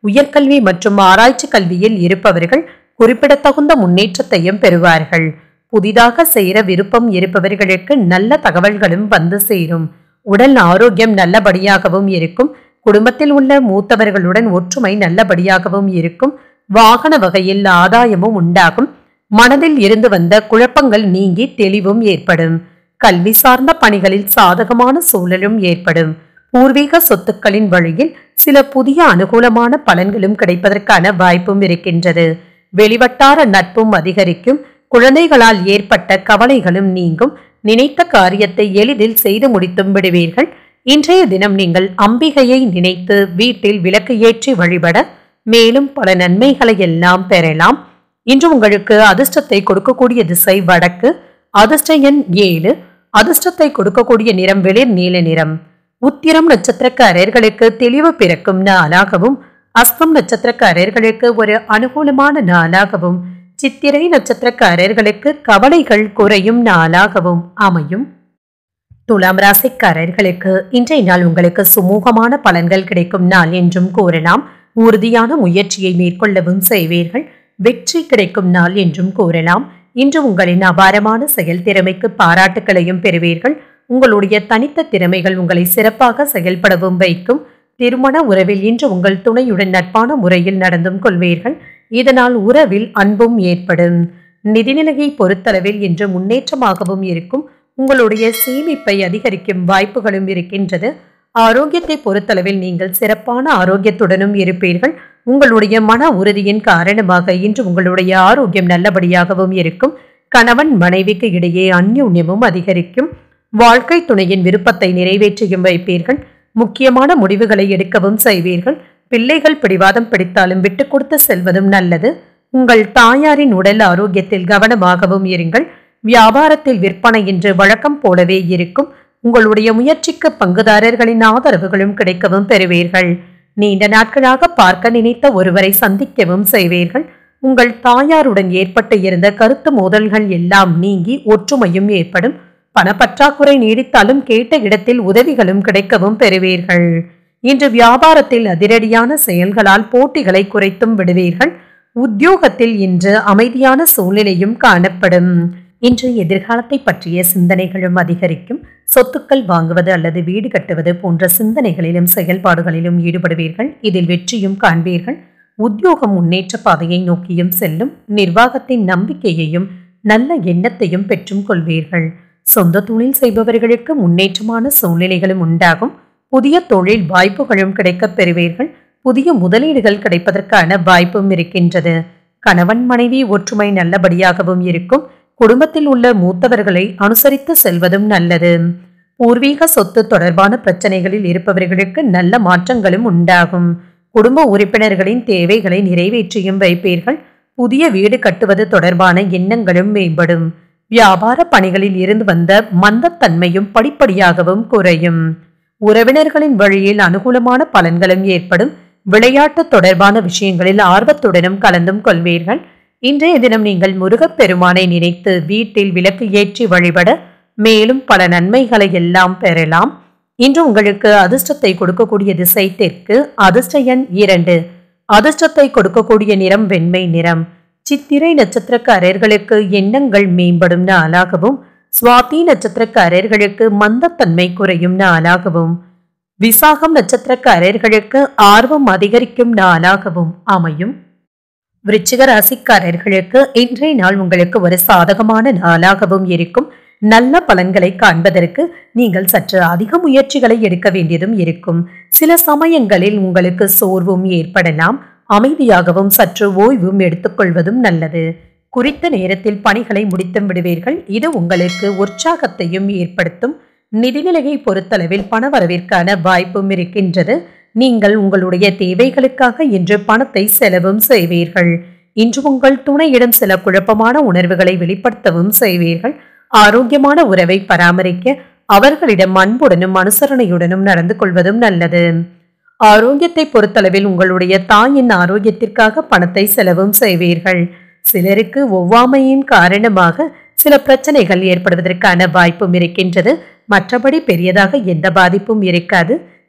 உயர்கல்வி மற்றும் ஆராய்ச்சி கல்வியில் இருப்பவர்கள் குறிப்பிடத்தகுந்த முன்னேற்றத்தையும் பெறுவார்கள். புதிதாக சேர விருப்பம் இருப்பவர்களுக்கு நல்ல தகவல்களும் வந்து சேரும். உடல் ஆரோக்கியம் நல்லபடியாகவும் இருக்கும். குடும்பத்தில் உள்ள மூத்தவர்களுடன் ஒற்றுமை நல்லபடியாகவும் இருக்கும். வாகன வகையில் ஆதாயமும் உண்டாகும். மனதில் இருந்து வந்த குழப்பங்கள் நீங்கி தெளிவும் ஏற்படும். கல்வி சார்ந்த பணிகளில் சாதகமான சூழலும் ஏற்படும். பூர்வீக சொத்துக்களின் வழியில் சில புதிய அனுகூலமான பலன்களும் கிடைப்பதற்கான வாய்ப்பும் இருக்கின்றது. வெளிவட்டார நட்பும் அதிகரிக்கும். குழந்தைகளால் ஏற்பட்ட கவலைகளும் நீங்கும். நினைத்த காரியத்தை எளிதில் செய்து முடித்தும் விடுவீர்கள். இன்றைய தினம் நீங்கள் அம்பிகையை நினைத்து வீட்டில் விளக்கு ஏற்றி வழிபட மேலும் பல நன்மைகளை எல்லாம் பெறலாம். இன்று உங்களுக்கு அதிர்ஷ்டத்தை கொடுக்கக்கூடிய திசை வடக்கு. அதிர்ஷ்ட எண் 7. அதிர்ஷ்டத்தை கொடுக்கக்கூடிய நிறம் வெளிர் நீல நிறம். உத்திரம் நட்சத்திரக்காரர்களுக்கு தெளிவு பிறக்கும் நாளாகவும், அஸ்தம் நட்சத்திரக்காரர்களுக்கு ஒரு அனுகூலமான நாளாகவும், சித்திரை நட்சத்திரக்காரர்களுக்கு கவலைகள் குறையும் நாளாகவும் அமையும். துலாம் ராசிக்காரர்களுக்கு இன்றைய நாள் உங்களுக்கு சுமூகமான பலன்கள் கிடைக்கும் நாள் என்றும் கூறலாம். உறுதியான முயற்சியை மேற்கொள்ளவும் செய்வீர்கள். வெற்றி கிடைக்கும் நாள் என்றும் கூறலாம். இன்று உங்களின் அபாரமான செயல் திறமைக்கு பாராட்டுகளையும் பெறுவீர்கள். உங்களுடைய தனித்த திறமைகள் உங்களை சிறப்பாக செயல்படவும் வைக்கும். திருமண உறவில் இன்று உங்கள் துணையுடன் நட்பான முறையில் நடந்தும் கொள்வீர்கள். இதனால் உறவில் அன்பும் ஏற்படும். நிதிநிலையை பொறுத்தளவில் இன்று முன்னேற்றமாகவும் இருக்கும். உங்களுடைய சேமிப்பை அதிகரிக்கும் வாய்ப்புகளும் இருக்கின்றது. ஆரோக்கியத்தை பொறுத்தளவில் நீங்கள் சிறப்பான ஆரோக்கியத்துடனும் இருப்பீர்கள். உங்களுடைய மன உறுதியின் காரணமாக இன்று உங்களுடைய ஆரோக்கியம் நல்லபடியாகவும் இருக்கும். கணவன் மனைவிக்கு இடையே அந்யோன்யமும் அதிகரிக்கும். வாழ்க்கை துணையின் விருப்பத்தை நிறைவேற்றியும் வைப்பீர்கள். முக்கியமான முடிவுகளை எடுக்கவும் செய்வீர்கள். பிள்ளைகள் பிடிவாதம் பிடித்தாலும் விட்டு கொடுத்து செல்வதும் நல்லது. உங்கள் தாயாரின் உடல் ஆரோக்கியத்தில் கவனமாகவும் இருங்கள். வியாபாரத்தில் விற்பனை இன்று வழக்கம் போலவே இருக்கும். உங்களுடைய முயற்சிக்கு பங்குதாரர்களின் ஆதரவுகளும் கிடைக்கவும் பெறுவீர்கள். நீண்ட நாட்களாக பார்க்க நினைத்த ஒருவரை சந்திக்கவும் செய்வீர்கள். உங்கள் தாயாருடன் ஏற்பட்டு இருந்த கருத்து மோதல்கள் எல்லாம் நீங்கி ஒற்றுமையும் ஏற்படும். பணப்பற்றாக்குறை நீடித்தாலும் கேட்ட இடத்தில் உதவிகளும் கிடைக்கவும் பெறுவீர்கள். இன்று வியாபாரத்தில் அதிரடியான செயல்களால் போட்டிகளை குறைத்தும் விடுவீர்கள். உத்தியோகத்தில் இன்று அமைதியான சூழ்நிலையும் காணப்படும். இன்று எதிர்காலத்தை பற்றிய சிந்தனைகளும் அதிகரிக்கும். சொத்துக்கள் வாங்குவது அல்லது வீடு கட்டுவது போன்ற சிந்தனைகளிலும் செயல்பாடுகளிலும் ஈடுபடுவீர்கள். இதில் வெற்றியும் காண்பீர்கள். உத்தியோகம் முன்னேற்ற பாதையை நோக்கியும் செல்லும். நிர்வாகத்தின் நம்பிக்கையையும் நல்ல எண்ணத்தையும் பெற்றும் கொள்வீர்கள். சொந்த தொழில் செய்பவர்களுக்கு முன்னேற்றமான சூழ்நிலைகளும் உண்டாகும். புதிய தொழில் வாய்ப்புகளும் கிடைக்கப் பெறுவீர்கள். புதிய முதலீடுகள் கிடைப்பதற்கான வாய்ப்பும் இருக்கின்றது. கணவன் மனைவி ஒற்றுமை நல்லபடியாகவும் இருக்கும். குடும்பத்தில் உள்ள மூத்தவர்களை அனுசரித்து செல்வதும் நல்லது. பூர்வீக சொத்து தொடர்பான பிரச்சனைகளில் இருப்பவர்களுக்கு நல்ல மாற்றங்களும் உண்டாகும். குடும்ப உறுப்பினர்களின் தேவைகளை நிறைவேற்றியும் வைப்பீர்கள். புதிய வீடு கட்டுவது தொடர்பான எண்ணங்களும் மேம்படும். வியாபார பணிகளில் இருந்து வந்த மந்தத்தன்மையும் படிப்படியாகவும் குறையும். உறவினர்களின் வழியில் அனுகூலமான பலன்களும் ஏற்படும். விளையாட்டு தொடர்பான விஷயங்களில் ஆர்வத்துடனும் கலந்தும் கொள்வீர்கள். இன்றைய தினம் நீங்கள் முருகப்பெருமானை நினைத்து வீட்டில் விளக்கு ஏற்றி வழிபட மேலும் பல நன்மைகளை எல்லாம் பெறலாம். இன்று உங்களுக்கு அதிர்ஷ்டத்தை கொடுக்கக்கூடிய திசை தெற்கு. அதிர்ஷ்ட எண் 2. அதிர்ஷ்டத்தை கொடுக்கக்கூடிய நிறம் வெண்மை நிறம். சித்திரை நட்சத்திரக்காரர்களுக்கு எண்ணங்கள் மேம்படும் நாளாகவும், சுவாதி நட்சத்திரக்காரர்களுக்கு மந்தத்தன்மை குறையும் நாளாகவும், விசாகம் நட்சத்திரக்காரர்களுக்கு ஆர்வம் அதிகரிக்கும் நாளாகவும் அமையும். விருச்சிக ராசிக்காரர்களுக்கு இன்றைய நாள் உங்களுக்கு ஒரு சாதகமான நாளாகவும் இருக்கும். நல்ல பலன்களை காண்பதற்கு நீங்கள் சற்று அதிக முயற்சிகளை எடுக்க வேண்டியதும் இருக்கும். சில சமயங்களில் உங்களுக்கு சோர்வும் ஏற்படலாம். அமைதியாகவும் சற்று ஓய்வும் எடுத்துக்கொள்வதும் நல்லது. குறித்த நேரத்தில் பணிகளை முடித்தும் விடுவீர்கள். இது உங்களுக்கு உற்சாகத்தையும் ஏற்படுத்தும். நிதிநிலையை பொறுத்தளவில் பணவரவிற்கான வாய்ப்பும் இருக்கின்றது. நீங்கள் உங்களுடைய தேவைகளுக்காக இன்று பணத்தை செலவும் செய்வீர்கள். இன்று உங்கள் துணையிடம் சில குழப்பமான உணர்வுகளை வெளிப்படுத்தவும் செய்வீர்கள். ஆரோக்கியமான உறவை பராமரிக்க அவர்களிடம் அன்புடனும் அனுசரணையுடனும் நடந்து கொள்வதும் நல்லது. ஆரோக்கியத்தை பொறுத்தளவில் உங்களுடைய தாயின் ஆரோக்கியத்திற்காக பணத்தை செலவும் செய்வீர்கள். சிலருக்கு ஒவ்வாமையின் காரணமாக சில பிரச்சனைகள் ஏற்படுவதற்கான வாய்ப்பும் இருக்கின்றது. மற்றபடி பெரியதாக எந்த பாதிப்பும் இருக்காது.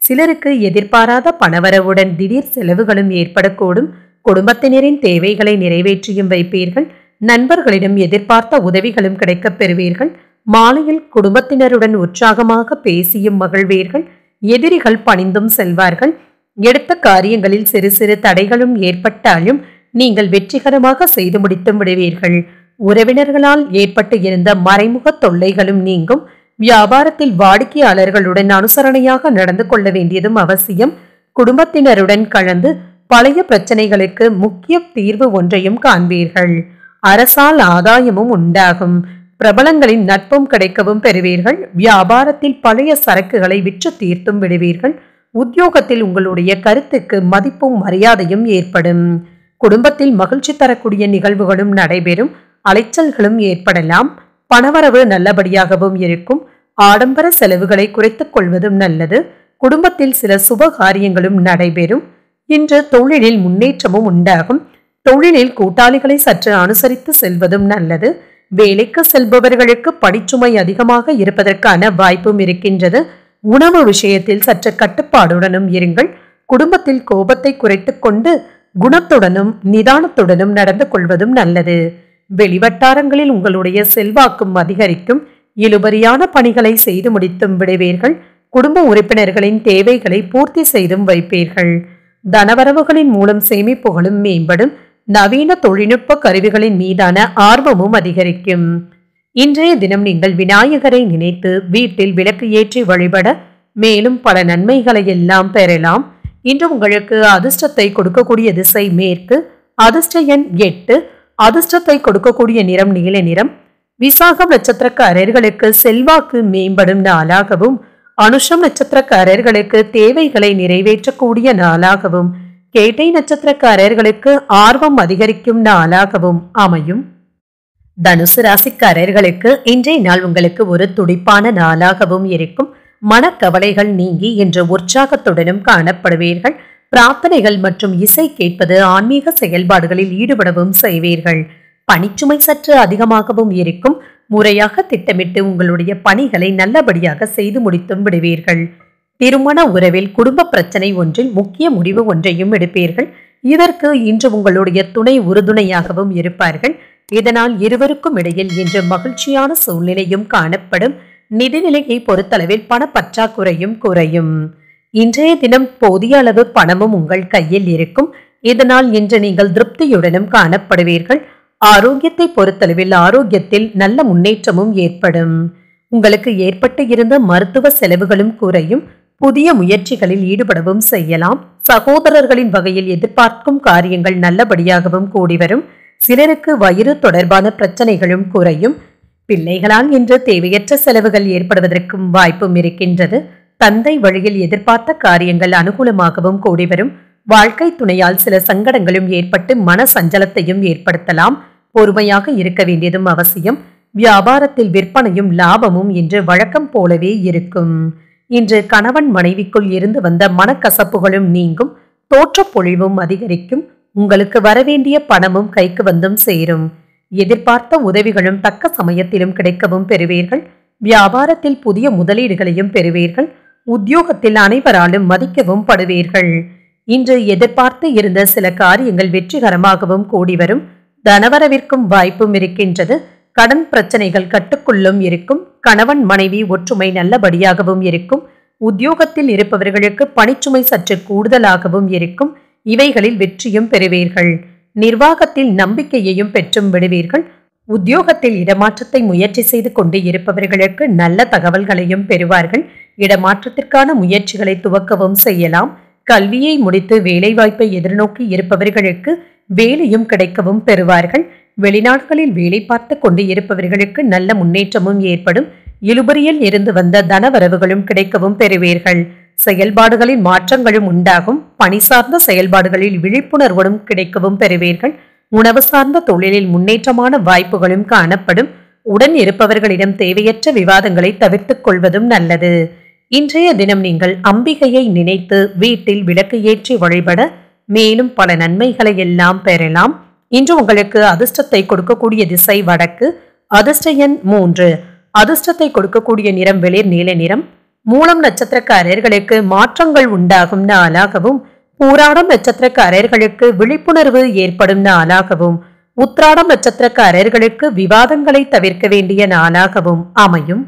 சிலருக்கு எதிர்பாராத பணவரவுடன் திடீர் செலவுகளும் ஏற்படக்கூடும். குடும்பத்தினரின் தேவைகளை நிறைவேற்றியும் வைப்பீர்கள். நண்பர்களிடம் எதிர்பார்த்த உதவிகளும் கிடைக்கப் பெறுவீர்கள். மாலையில் குடும்பத்தினருடன் உற்சாகமாக பேசியும் மகிழ்வீர்கள். எதிரிகள் பணிந்தும் செல்வார்கள். எடுத்த காரியங்களில் சிறு சிறு தடைகளும் ஏற்பட்டாலும் நீங்கள் வெற்றிகரமாக செய்து முடித்தும் விடுவீர்கள். உறவினர்களால் ஏற்பட்டு இருந்த மறைமுக தொல்லைகளும் நீங்கும். வியாபாரத்தில் வாடிக்கையாளர்களுடன் அனுசரணையாக நடந்து கொள்ள வேண்டியதும் அவசியம். குடும்பத்தினருடன் கலந்து பழைய பிரச்சனைகளுக்கு முக்கிய தீர்வு ஒன்றையும் காண்பீர்கள். அரசால் ஆதாயமும் உண்டாகும். பிரபலங்களின் நட்பும் கிடைக்கவும் பெறுவீர்கள். வியாபாரத்தில் பழைய சரக்குகளை விற்று தீர்த்தும் விடுவீர்கள். உத்தியோகத்தில் உங்களுடைய கருத்துக்கு மதிப்பும் மரியாதையும் ஏற்படும். குடும்பத்தில் மகிழ்ச்சி தரக்கூடிய நிகழ்வுகளும் நடைபெறும். அலைச்சல்களும் ஏற்படலாம். பணவரவு நல்லபடியாகவும் இருக்கும். ஆடம்பர செலவுகளை குறைத்துக் கொள்வதும் நல்லது. குடும்பத்தில் சில சுப காரியங்களும் நடைபெறும். இன்று தொழிலில் முன்னேற்றமும் உண்டாகும். தொழிலில் கூட்டாளிகளை சற்று அனுசரித்து செல்வதும் நல்லது. வேலைக்கு செல்பவர்களுக்கு பணிச்சுமை அதிகமாக இருப்பதற்கான வாய்ப்பும் இருக்கின்றது. உணவு விஷயத்தில் சற்று கட்டுப்பாடுடனும் இருங்கள். குடும்பத்தில் கோபத்தை குறைத்துக் கொண்டு குணத்துடனும் நிதானத்துடனும் நடந்து கொள்வதும் நல்லது. வெளிவட்டாரங்களில் உங்களுடைய செல்வாக்கும் அதிகரிக்கும். இழுபறியான பணிகளை செய்து முடித்தும் விடுவீர்கள். குடும்ப உறுப்பினர்களின் தேவைகளை பூர்த்தி செய்தும் வைப்பீர்கள். தனவரவுகளின் மூலம் சேமிப்புகளும் மேம்படும். நவீன தொழில்நுட்ப கருவிகளின் மீதான ஆர்வமும் அதிகரிக்கும். இன்றைய தினம் நீங்கள் விநாயகரை நினைத்து வீட்டில் விளக்கு ஏற்றி வழிபட மேலும் பல நன்மைகளை எல்லாம் பெறலாம். இன்று உங்களுக்கு அதிர்ஷ்டத்தை கொடுக்கக்கூடிய திசை மேற்கு. அதிர்ஷ்ட எண் 8. அதிர்ஷ்டத்தை கொடுக்கக்கூடிய நிறம் நீல நிறம். விசாகம் நட்சத்திரக்காரர்களுக்கு செல்வாக்கு மேம்படும் நாளாகவும், அனுஷம் நட்சத்திரக்காரர்களுக்கு தேவைகளை நிறைவேற்றக்கூடிய நாளாகவும், கேட்டை நட்சத்திரக்காரர்களுக்கு ஆர்வம் அதிகரிக்கும் நாளாகவும் அமையும். தனுசு ராசிக்காரர்களுக்கு இன்றைய நாள் உங்களுக்கு ஒரு துடிப்பான நாளாகவும் இருக்கும். மனக்கவலைகள் நீங்கி இன்று உற்சாகத்துடனும் காணப்படுவீர்கள். பிரார்த்தனைகள் மற்றும் இசை கேட்பது, ஆன்மீக செயல்பாடுகளில் ஈடுபடவும் செய்வீர்கள். பணிச்சுமை சற்று அதிகமாகவும் இருக்கும். முறையாக திட்டமிட்டு உங்களுடைய பணிகளை நல்லபடியாக செய்து முடித்தும் விடுவீர்கள். திருமண உறவில் குடும்ப பிரச்சனை ஒன்றில் முக்கிய முடிவு ஒன்றையும் எடுப்பீர்கள். இதற்கு இன்று உங்களுடைய துணை உறுதுணையாகவும் இருப்பார்கள். இதனால் இருவருக்கும் இடையில் இன்று மகிழ்ச்சியான சூழ்நிலையும் காணப்படும். நிதிநிலையை பொறுத்தளவில் பணப்பற்றாக்குறையும் குறையும். இன்றைய தினம் போதிய அளவு பணமும் உங்கள் கையில் இருக்கும். இதனால் இன்று நீங்கள் திருப்தியுடனும் காணப்படுவீர்கள். ஆரோக்கியத்தை பொறுத்தளவில் ஆரோக்கியத்தில் நல்ல முன்னேற்றமும் ஏற்படும். உங்களுக்கு ஏற்பட்டு இருந்த மருத்துவ செலவுகளும் குறையும். புதிய முயற்சிகளில் ஈடுபடவும் செய்யலாம். சகோதரர்களின் வகையில் எதிர்பார்க்கும் காரியங்கள் நல்லபடியாகவும் கூடி வரும். சிலருக்கு வயிறு தொடர்பான பிரச்சனைகளும் குறையும். பிள்ளைகளால் இன்று தேவையற்ற செலவுகள் ஏற்படுவதற்கும் வாய்ப்பும் இருக்கின்றது. தந்தை வழியில் எதிர்பார்த்த காரியங்கள் அனுகூலமாகவும் கூடி வரும். வாழ்க்கை துணையால் சில சங்கடங்களும் ஏற்பட்டு மன சஞ்சலத்தையும் ஏற்படுத்தலாம். பொறுமையாக இருக்க வேண்டியதும் அவசியம். வியாபாரத்தில் விற்பனையும் லாபமும் இன்று வழக்கம் போலவே இருக்கும். இன்று கணவன் மனைவிக்குள் இருந்து வந்த மனக்கசப்புகளும் நீங்கும். தோற்றப்பொழிவும் அதிகரிக்கும். உங்களுக்கு வரவேண்டிய பணமும் கைக்கு வந்தும் சேரும். எதிர்பார்த்த உதவிகளும் தக்க சமயத்திலும் கிடைக்கவும் பெறுவீர்கள். வியாபாரத்தில் புதிய முதலீடுகளையும் பெறுவீர்கள். உத்தியோகத்தில் அனைவராலும் மதிக்கவும் படுவீர்கள். இன்று எதிர்பார்த்து இருந்த சில காரியங்கள் வெற்றிகரமாகவும் கூடி வரும். தனவரவிற்கும் வாய்ப்பும் இருக்கின்றது. கடன் பிரச்சனைகள் கட்டுக்குள்ளும் இருக்கும். கணவன் மனைவி ஒற்றுமை நல்லபடியாகவும் இருக்கும். உத்தியோகத்தில் இருப்பவர்களுக்கு பணிச்சுமை சற்று கூடுதலாகவும் இருக்கும். இவைகளில் வெற்றியும் பெறுவீர்கள். நிர்வாகத்தில் நம்பிக்கையையும் பெற்றும் விடுவீர்கள். உத்தியோகத்தில் இடமாற்றத்தை முயற்சி செய்து கொண்டு இருப்பவர்களுக்கு நல்ல தகவல்களையும் பெறுவார்கள். இடமாற்றத்திற்கான முயற்சிகளை துவக்கவும் செய்யலாம். கல்வியை முடித்து வேலைவாய்ப்பை எதிர்நோக்கி இருப்பவர்களுக்கு வேலையும் கிடைக்கவும் பெறுவார்கள். வெளிநாடுகளில் வேலை பார்த்து கொண்டு இருப்பவர்களுக்கு நல்ல முன்னேற்றமும் ஏற்படும். இழுபறியில் இருந்து வந்த தனவரவுகளும் கிடைக்கவும் பெறுவீர்கள். செயல்பாடுகளில் மாற்றங்களும் உண்டாகும். பணி சார்ந்த செயல்பாடுகளில் விழிப்புணர்வுடன் கிடைக்கவும் பெறுவீர்கள். உணவு சார்ந்த தொழிலில் முன்னேற்றமான வாய்ப்புகளும் காணப்படும். உடன் இருப்பவர்களிடம் தேவையற்ற விவாதங்களை தவிர்த்துக் கொள்வதும் நல்லது. இன்றைய தினம் நீங்கள் அம்பிகையை நினைத்து வீட்டில் விளக்கு ஏற்றி வழிபட மேலும் பல நன்மைகளை எல்லாம் பெறலாம். இன்று உங்களுக்கு அதிர்ஷ்டத்தை கொடுக்கக்கூடிய திசை வடக்கு. அதிர்ஷ்ட எண் 3. அதிர்ஷ்டத்தை கொடுக்கக்கூடிய நிறம் வெளிர் நீல நிறம். மூலம் நட்சத்திரக்காரர்களுக்கு மாற்றங்கள் உண்டாகும் நாளாகவும், பூராடம் நட்சத்திரக்காரர்களுக்கு விழிப்புணர்வு ஏற்படும் நாளாகவும், உத்திராடம் நட்சத்திரக்காரர்களுக்கு விவாதங்களை தவிர்க்க வேண்டிய நாளாகவும் அமையும்.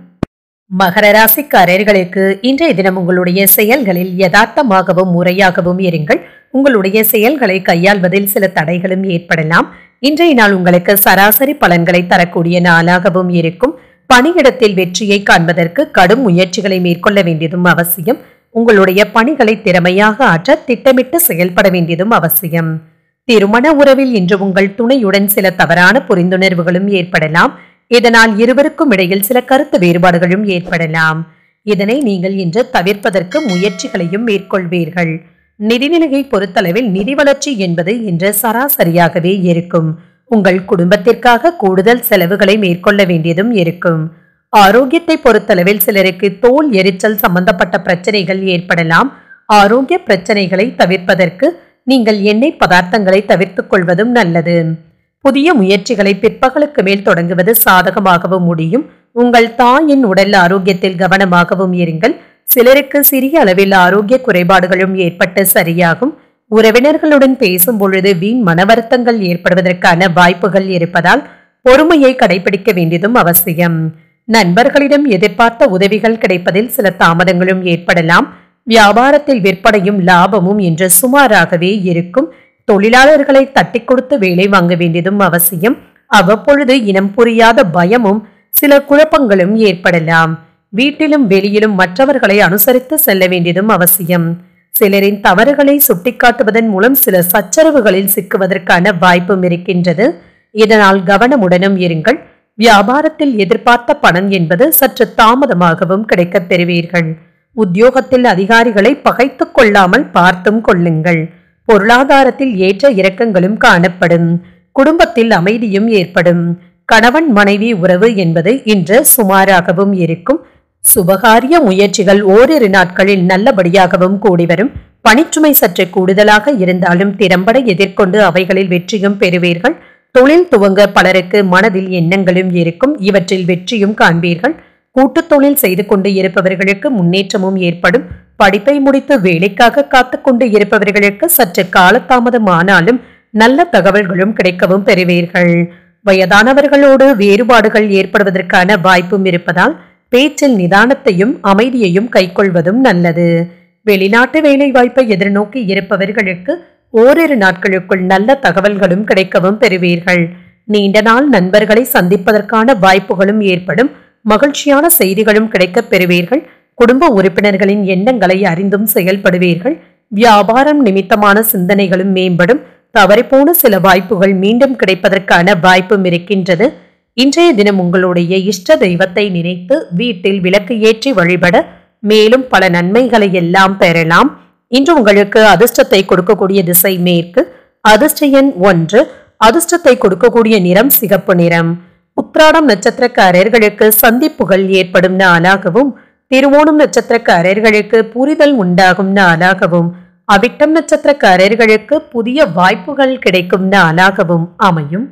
மகர ராசிக்காரர்களுக்கு இன்றைய தினம் உங்களுடைய செயல்களில் யதார்த்தமாகவும் முறையாகவும் இருங்கள். உங்களுடைய செயல்களை கையாள்வதில் சில தடைகளும் ஏற்படலாம். இன்றைய நாள் உங்களுக்கு சராசரி பலன்களை தரக்கூடிய நாளாகவும் இருக்கும். பணியிடத்தில் வெற்றியை காண்பதற்கு கடும் முயற்சிகளை மேற்கொள்ள வேண்டியதும் அவசியம். உங்களுடைய பணிகளை திறமையாக ஆற்ற திட்டமிட்டு செயல்பட வேண்டியதும் அவசியம். திருமண உறவில் இன்று உங்கள் துணையுடன் சில தவறான புரிந்துணர்வுகளும் ஏற்படலாம். இதனால் இருவருக்கும் இடையில் சில கருத்து வேறுபாடுகளும் ஏற்படலாம். இதனை நீங்கள் இன்று தவிர்ப்பதற்கு முயற்சிகளையும் மேற்கொள்வீர்கள். நிதிநிலையை பொறுத்தளவில் நிதி வளர்ச்சி என்பது இன்று சராசரியாகவே இருக்கும். உங்கள் குடும்பத்திற்காக கூடுதல் செலவுகளை மேற்கொள்ள வேண்டியதும் இருக்கும். ஆரோக்கியத்தை பொறுத்தளவில் சிலருக்கு தோல் எரிச்சல் சம்பந்தப்பட்ட பிரச்சனைகள் ஏற்படலாம். ஆரோக்கிய பிரச்சனைகளை தவிர்ப்பதற்கு நீங்கள் எண்ணெய் பதார்த்தங்களை தவிர்த்துக் கொள்வதும் நல்லது. புதிய முயற்சிகளை பிற்பகலுக்கு மேல் தொடங்குவது சாதகமாகவும் முடியும். உங்கள் தாயின் உடல் ஆரோக்கியத்தில் கவனமாகவும் இருங்கள். சிலருக்கு சிறிய அளவில் ஆரோக்கிய குறைபாடுகளும் ஏற்பட்டு சரியாகும். உறவினர்களுடன் பேசும் பொழுது வீண் மனவருத்தங்கள் ஏற்படுவதற்கான வாய்ப்புகள் இருப்பதால் பொறுமையை கடைபிடிக்க வேண்டியதும் அவசியம். நண்பர்களிடம் எதிர்பார்த்த உதவிகள் கிடைப்பதில் சில தாமதங்களும் ஏற்படலாம். வியாபாரத்தில் விற்பனையும் லாபமும் இன்று சுமாராகவே இருக்கும். தொழிலாளர்களை தட்டி கொடுத்து வேலை வாங்க வேண்டியதும் அவசியம். அவ்வப்பொழுது இனம் புரியாத பயமும் சில குழப்பங்களும் ஏற்படலாம். வீட்டிலும் வெளியிலும் மற்றவர்களை அனுசரித்து செல்ல வேண்டியதும் அவசியம். சிலரின் தவறுகளை சுட்டிக்காட்டுவதன் மூலம் சில சச்சரவுகளில் சிக்குவதற்கான வாய்ப்பும் இருக்கின்றது. இதனால் கவனமுடனும் இருங்கள். வியாபாரத்தில் எதிர்பார்த்த பணம் என்பது சற்று தாமதமாகவும் கிடைக்கப் பெறுவீர்கள். உத்தியோகத்தில் அதிகாரிகளை பகைத்துக் கொள்ளாமல் பார்த்தும் கொள்ளுங்கள். பொருளாதாரத்தில் ஏற்ற இறக்கங்களும் காணப்படும். குடும்பத்தில் அமைதியும் ஏற்படும். கணவன் மனைவி உறவு என்பது இன்று சுமாராகவும் இருக்கும். சுபகாரிய முயற்சிகள் ஓரிரு நாட்களில் நல்லபடியாகவும் கூடி வரும். பணிச்சுமை சற்று கூடுதலாக இருந்தாலும் திறம்பட எதிர்கொண்டு அவைகளில் வெற்றியும் பெறுவீர்கள். தொழில் துவங்க பலருக்கு மனதில் எண்ணங்களும் இருக்கும். இவற்றில் வெற்றியும் காண்பீர்கள். கூட்டுத் தொழில் செய்து கொண்டு இருப்பவர்களுக்கு முன்னேற்றமும் ஏற்படும். படிப்பை முடித்து வேலைக்காக காத்துக்கொண்டு இருப்பவர்களுக்கு சற்று காலதாமதம் ஆனாலும் நல்ல தகவல்களும் கிடைக்கவும் பெறுவீர்கள். வயதானவர்களோடு வேறுபாடுகள் ஏற்படுவதற்கான வாய்ப்பும் இருப்பதால் பேச்சில் நிதானத்தையும் அமைதியையும் கைக்கொள்வதும் நல்லது. வெளிநாட்டு வேலை வாய்ப்பை எதிர்நோக்கி இருப்பவர்களுக்கு ஓரிரு நாட்களுக்குள் நல்ல தகவல்களும் கிடைக்கவும் பெறுவீர்கள். நீண்ட நாள் நண்பர்களை சந்திப்பதற்கான வாய்ப்புகளும் ஏற்படும். மகிழ்ச்சியான செய்திகளும் கிடைக்கப் பெறுவீர்கள். குடும்ப உறுப்பினர்களின் எண்ணங்களை அறிந்தும் செயல்படுவீர்கள். வியாபாரம் நிமித்தமான சிந்தனைகளும் மேம்படும். தவறிப்போன சில வாய்ப்புகள் மீண்டும் கிடைப்பதற்கான வாய்ப்பும் இருக்கின்றது. இன்றைய தினம் உங்களுடைய இஷ்ட தெய்வத்தை நினைத்து வீட்டில் விளக்கு ஏற்றி வழிபட மேலும் பல நன்மைகளை எல்லாம் பெறலாம். இன்று உங்களுக்கு அதிர்ஷ்டத்தை கொடுக்கக்கூடிய திசை மேற்கு. அதிர்ஷ்ட எண் 1. அதிர்ஷ்டத்தை கொடுக்கக்கூடிய நிறம் சிகப்பு நிறம். உத்திராடம் நட்சத்திரக்காரர்களுக்கு சந்திப்புகள் ஏற்படும் நாளாகவும், திருவோணம் நட்சத்திரக்காரர்களுக்கு புரிதல் உண்டாகும் நாளாகவும், அவிட்டம் நட்சத்திரக்காரர்களுக்கு புதிய வாய்ப்புகள் கிடைக்கும் நாளாகவும் அமையும்.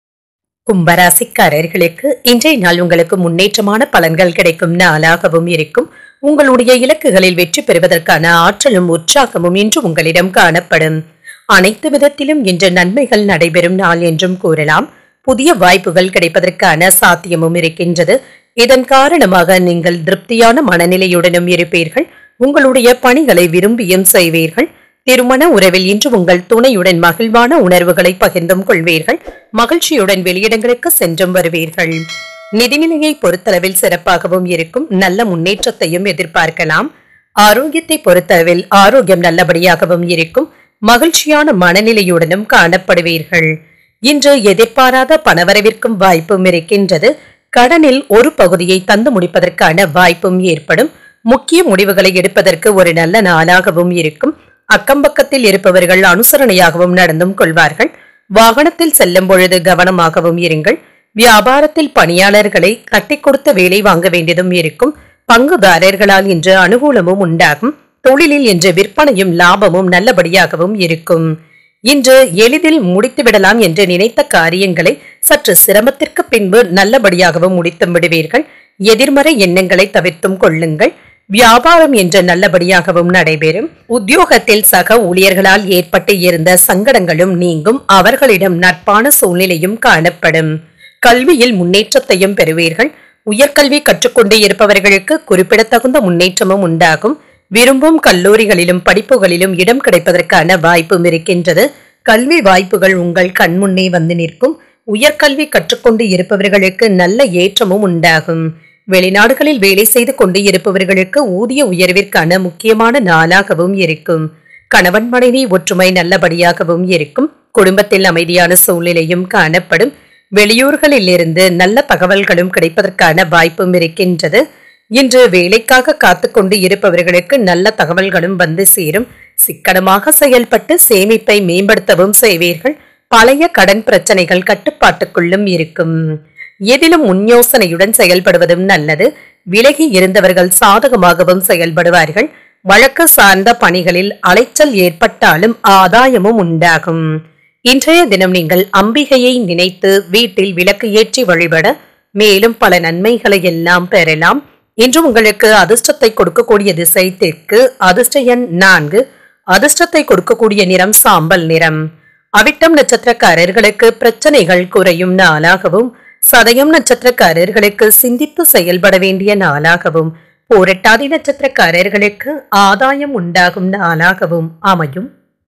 கும்பராசிக்காரர்களுக்கு இன்றைய நாள் உங்களுக்கு முன்னேற்றமான பலன்கள் கிடைக்கும் நாளாகவும் இருக்கும். உங்களுடைய இலக்குகளில் வெற்றி பெறுவதற்கான ஆற்றலும் உற்சாகமும் இன்று உங்களிடம் காணப்படும். அனைத்து விதத்திலும் இன்று நன்மைகள் நடைபெறும் நாள் என்றும் கூறலாம். புதிய வாய்ப்புகள் கிடைப்பதற்கான சாத்தியமும் இருக்கின்றது. இதன் காரணமாக நீங்கள் திருப்தியான மனநிலையுடனும் இருப்பீர்கள். உங்களுடைய பணிகளை விரும்பியும் செய்வீர்கள். திருமண உறவில் இன்று உங்கள் துணையுடன் மகிழ்வான உணர்வுகளை பகிர்ந்தும் கொள்வீர்கள். மகிழ்ச்சியுடன் வெளியிடங்களுக்கு சென்றும் வருவீர்கள். நிதிநிலையை பொறுத்தளவில் சிறப்பாகவும் இருக்கும். நல்ல முன்னேற்றத்தையும் எதிர்பார்க்கலாம். ஆரோக்கியத்தை பொறுத்தளவில் ஆரோக்கியம் நல்லபடியாகவும் இருக்கும். மகிழ்ச்சியான மனநிலையுடனும் காணப்படுவீர்கள். இன்று எதிர்பாராத பணவரவிற்கும் வாய்ப்பும் இருக்கின்றது. கடனில் ஒரு பகுதியை தந்து முடிப்பதற்கான வாய்ப்பும் ஏற்படும். முக்கிய முடிவுகளை எடுப்பதற்கு ஒரு நல்ல நாளாகவும் இருக்கும். அக்கம்பக்கத்தில் இருப்பவர்கள் அனுசரணையாகவும் நடந்தும் கொள்வார்கள். வாகனத்தில் செல்லும் பொழுது கவனமாகவும் இருங்கள். வியாபாரத்தில் பணியாளர்களை கட்டி கொடுத்த வேலை வாங்க வேண்டியதும் இருக்கும். பங்குதாரர்களால் இன்று அனுகூலமும் உண்டாகும். தொழிலில் இன்று விற்பனையும் லாபமும் நல்லபடியாகவும் இருக்கும். இன்று எளிதில் முடித்துவிடலாம் என்று நினைத்த காரியங்களை சற்று சிரமத்திற்கு பின்பு நல்லபடியாகவும் முடித்து விடுவீர்கள். எதிர்மறை எண்ணங்களை தவிர்த்தும் கொள்ளுங்கள். வியாபாரம் என்ற நல்லபடியாகவும் நடைபெறும். உத்தியோகத்தில் சக ஊழியர்களால் ஏற்பட்டு இருந்த சங்கடங்களும் நீங்கும். அவர்களிடம் நட்பான சூழ்நிலையும் காணப்படும். கல்வியில் முன்னேற்றத்தையும் பெறுவீர்கள். உயர்கல்வி கற்றுக்கொண்டே இருப்பவர்களுக்கு குறிப்பிடத்தகுந்த முன்னேற்றமும் உண்டாகும். விரும்பும் கல்லூரிகளிலும் படிப்புகளிலும் இடம் கிடைப்பதற்கான வாய்ப்பும் இருக்கின்றது. கல்வி வாய்ப்புகள் உங்கள் கண்முன்னே வந்து நிற்கும். உயர்கல்வி கற்றுக்கொண்டு இருப்பவர்களுக்கு நல்ல ஏற்றமும் உண்டாகும். வெளிநாடுகளில் வேலை செய்து கொண்டு இருப்பவர்களுக்கு ஊதிய உயர்விற்கான முக்கியமான நாளாகவும் இருக்கும். கணவன் மனைவி ஒற்றுமை நல்லபடியாகவும் இருக்கும். குடும்பத்தில் அமைதியான சூழ்நிலையும் காணப்படும். வெளியூர்களில் இருந்து நல்ல தகவல்களும் கிடைப்பதற்கான வாய்ப்பும் இருக்கின்றது. இன்று வேலைக்காக காத்து கொண்டு இருப்பவர்களுக்கு நல்ல தகவல்களும் வந்து சேரும். சிக்கனமாக செயல்பட்டு சேமிப்பை மேம்படுத்தவும் செய்வீர்கள். பழைய கடன் பிரச்சனைகள் கட்டுப்பாட்டுக்குள்ளும் இருக்கும். எதிலும் முன்யோசனையுடன் செயல்படுவதும் நல்லது. விலகி இருந்தவர்கள் சாதகமாகவும் செயல்படுவார்கள். வழக்கு சார்ந்த பணிகளில் அலைச்சல் ஏற்பட்டாலும் ஆதாயமும் உண்டாகும். இன்றைய தினம் நீங்கள் அம்பிகையை நினைத்து வீட்டில் விளக்கு ஏற்றி வழிபட மேலும் பல நன்மைகளை எல்லாம் பெறலாம். இன்று உங்களுக்கு அதிர்ஷ்டத்தை கொடுக்கக்கூடிய திசை தெற்கு. அதிர்ஷ்ட எண் 4. அதிர்ஷ்டத்தை கொடுக்கக்கூடிய நிறம் சாம்பல் நிறம். அவிட்டம் நட்சத்திரக்காரர்களுக்கு பிரச்சனைகள் குறையும் நாளாகவும், சதயம் நட்சத்திரக்காரர்களுக்கு சிந்தித்து செயல்பட வேண்டிய நாளாகவும், பூரட்டாதி நட்சத்திரக்காரர்களுக்கு ஆதாயம் உண்டாகும் நாளாகவும் அமையும்.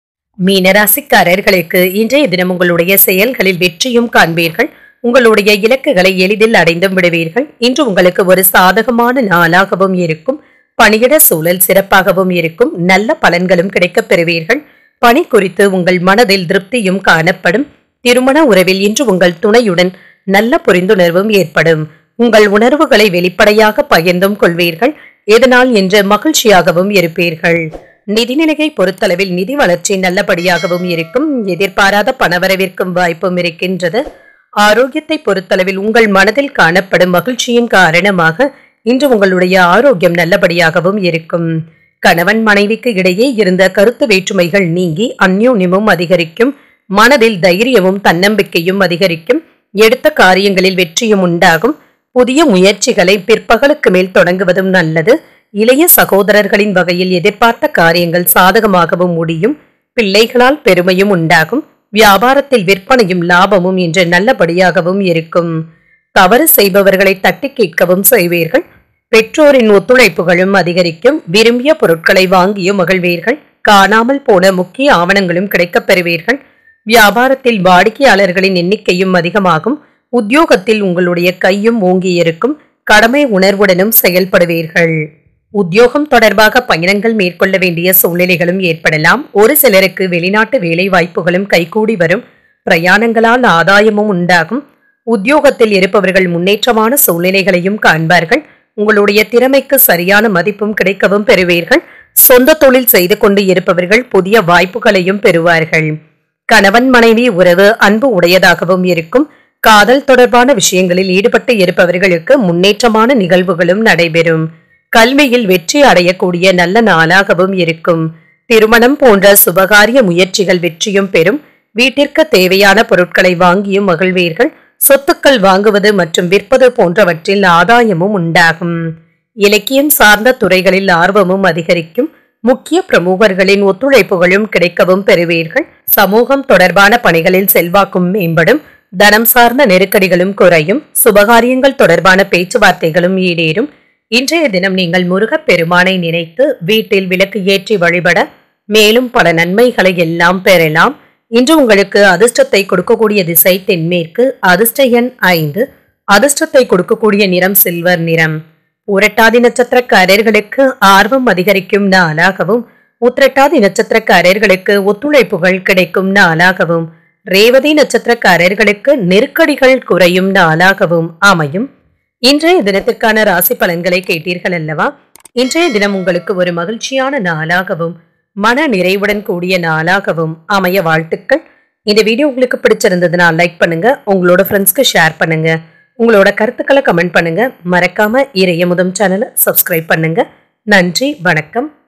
மீனராசிக்காரர்களுக்கு இன்றைய தினம் உங்களுடைய செயல்களில் வெற்றியும் காண்பீர்கள். உங்களுடைய இலக்குகளை எளிதில் அடைந்தும் விடுவீர்கள். இன்று உங்களுக்கு ஒரு சாதகமான நாளாகவும் இருக்கும். பணியிட சூழல் சிறப்பாகவும் இருக்கும். நல்ல பலன்களும் கிடைக்கப் பெறுவீர்கள். பணி குறித்து உங்கள் மனதில் திருப்தியும் காணப்படும். திருமண உறவில் இன்று உங்கள் துணையுடன் நல்ல புரிந்துணர்வும் ஏற்படும். உங்கள் உணர்வுகளை வெளிப்படையாக பகிர்ந்தும் கொள்வீர்கள். இதனால் இன்று மகிழ்ச்சியாகவும் இருப்பீர்கள். நிதிநிலையை பொறுத்தளவில் நிதி வளர்ச்சி நல்லபடியாகவும் இருக்கும். எதிர்பாராத பணவரவிற்கும் வாய்ப்பும் இருக்கின்றது. ஆரோக்கியத்தை பொறுத்தளவில் உங்கள் மனதில் காணப்படும் மகிழ்ச்சியின் காரணமாக இன்று உங்களுடைய ஆரோக்கியம் நல்லபடியாகவும் இருக்கும். கணவன் மனைவிக்கு இடையே இருந்த கருத்து வேற்றுமைகள் நீங்கி அந்யோன்யமும் அதிகரிக்கும். மனதில் தைரியமும் தன்னம்பிக்கையும் அதிகரிக்கும். எடுத்த காரியங்களில் வெற்றியும் உண்டாகும். புதிய முயற்சிகளை பிற்பகலுக்கு மேல் தொடங்குவதும் நல்லது. இளைய சகோதரர்களின் வகையில் எதிர்பார்த்த காரியங்கள் சாதகமாகவும் முடியும். பிள்ளைகளால் பெருமையும் உண்டாகும். வியாபாரத்தில் விற்பனையும் லாபமும் இன்று நல்லபடியாகவும் இருக்கும். தவறு செய்பவர்களை தட்டி கேட்கவும் செய்வீர்கள். பெற்றோரின் ஒத்துழைப்புகளும் அதிகரிக்கும். விரும்பிய பொருட்களை வாங்கியும் மகிழ்வீர்கள். காணாமல் போன முக்கிய ஆவணங்களும் கிடைக்கப் பெறுவீர்கள். வியாபாரத்தில் வாடிக்கையாளர்களின் எண்ணிக்கையும் அதிகமாகும். உத்தியோகத்தில் உங்களுடைய கையும் ஓங்கியிருக்கும். கடமை உணர்வுடனும் செயல்படுவீர்கள். உத்தியோகம் தொடர்பாக பயணங்கள் மேற்கொள்ள வேண்டிய சூழ்நிலைகளும் ஏற்படலாம். ஒரு சிலருக்கு வெளிநாட்டு வேலை வாய்ப்புகளும் கைகூடி வரும். பிரயாணங்களால் ஆதாயமும் உண்டாகும். உத்தியோகத்தில் இருப்பவர்கள் முன்னேற்றமான சூழ்நிலைகளையும் காண்பார்கள். உங்களுடைய திறமைக்கு சரியான மதிப்பும் கிடைக்கவும் பெறுவீர்கள். சொந்த தொழில் செய்து கொண்டு இருப்பவர்கள் புதிய வாய்ப்புகளையும் பெறுவார்கள். கணவன் மனைவி உறவு அன்பு உடையதாகவும் இருக்கும். காதல் தொடர்பான விஷயங்களில் ஈடுபட்டு இருப்பவர்களுக்கு முன்னேற்றமான நிகழ்வுகளும் நடைபெறும். கல்வியில் வெற்றி அடையக்கூடிய நல்ல நாளாகவும் இருக்கும். திருமணம் போன்ற சுபகாரிய முயற்சிகள் வெற்றியும் பெறும். வீட்டிற்கு தேவையான பொருட்களை வாங்கியும் மகிழ்வீர்கள். சொத்துக்கள் வாங்குவது மற்றும் விற்பது போன்றவற்றில் ஆதாயமும் உண்டாகும். இலக்கியம் சார்ந்த துறைகளில் ஆர்வமும் அதிகரிக்கும். முக்கிய பிரமுகர்களின் ஒத்துழைப்புகளும் கிடைக்கவும் பெறுவீர்கள். சமூகம் தொடர்பான பணிகளில் செல்வாக்கும் மேம்படும். தனம் சார்ந்த நெருக்கடிகளும் குறையும். சுபகாரியங்கள் தொடர்பான பேச்சுவார்த்தைகளும் ஈடேறும். இன்றைய தினம் நீங்கள் முருகப்பெருமானை நினைத்து வீட்டில் விளக்கு ஏற்றி வழிபட மேலும் பல நன்மைகளை எல்லாம் பெறலாம். இன்று உங்களுக்கு அதிர்ஷ்டத்தை கொடுக்கக்கூடிய திசை தென்மேற்கு. அதிர்ஷ்ட எண் 5. அதிர்ஷ்டத்தை கொடுக்கக்கூடிய நிறம் சில்வர் நிறம். பூரட்டாதி நட்சத்திரக்காரர்களுக்கு ஆர்வம் அதிகரிக்கும் நாளாகவும், உத்திரட்டாதி நட்சத்திரக்காரர்களுக்கு ஒத்துழைப்புகள் கிடைக்கும் நாளாகவும், ரேவதி நட்சத்திரக்காரர்களுக்கு நெருக்கடிகள் குறையும் நாளாகவும் அமையும். இன்றைய தினத்திற்கான ராசி பலன்களை கேட்டீர்கள் அல்லவா? இன்றைய தினம் உங்களுக்கு ஒரு மகிழ்ச்சியான நாளாகவும் மன நிறைவுடன் கூடிய நாளாகவும் அமைய வாழ்த்துக்கள். இந்த வீடியோ உங்களுக்கு பிடிச்சிருந்ததுன்னா லைக் பண்ணுங்க. உங்களோட ஃப்ரெண்ட்ஸ்க்கு ஷேர் பண்ணுங்க. உங்களோட கருத்துக்களை கமெண்ட் பண்ணுங்க. மறக்காம இறையமுதம் சேனலை சப்ஸ்கிரைப் பண்ணுங்க. நன்றி, வணக்கம்.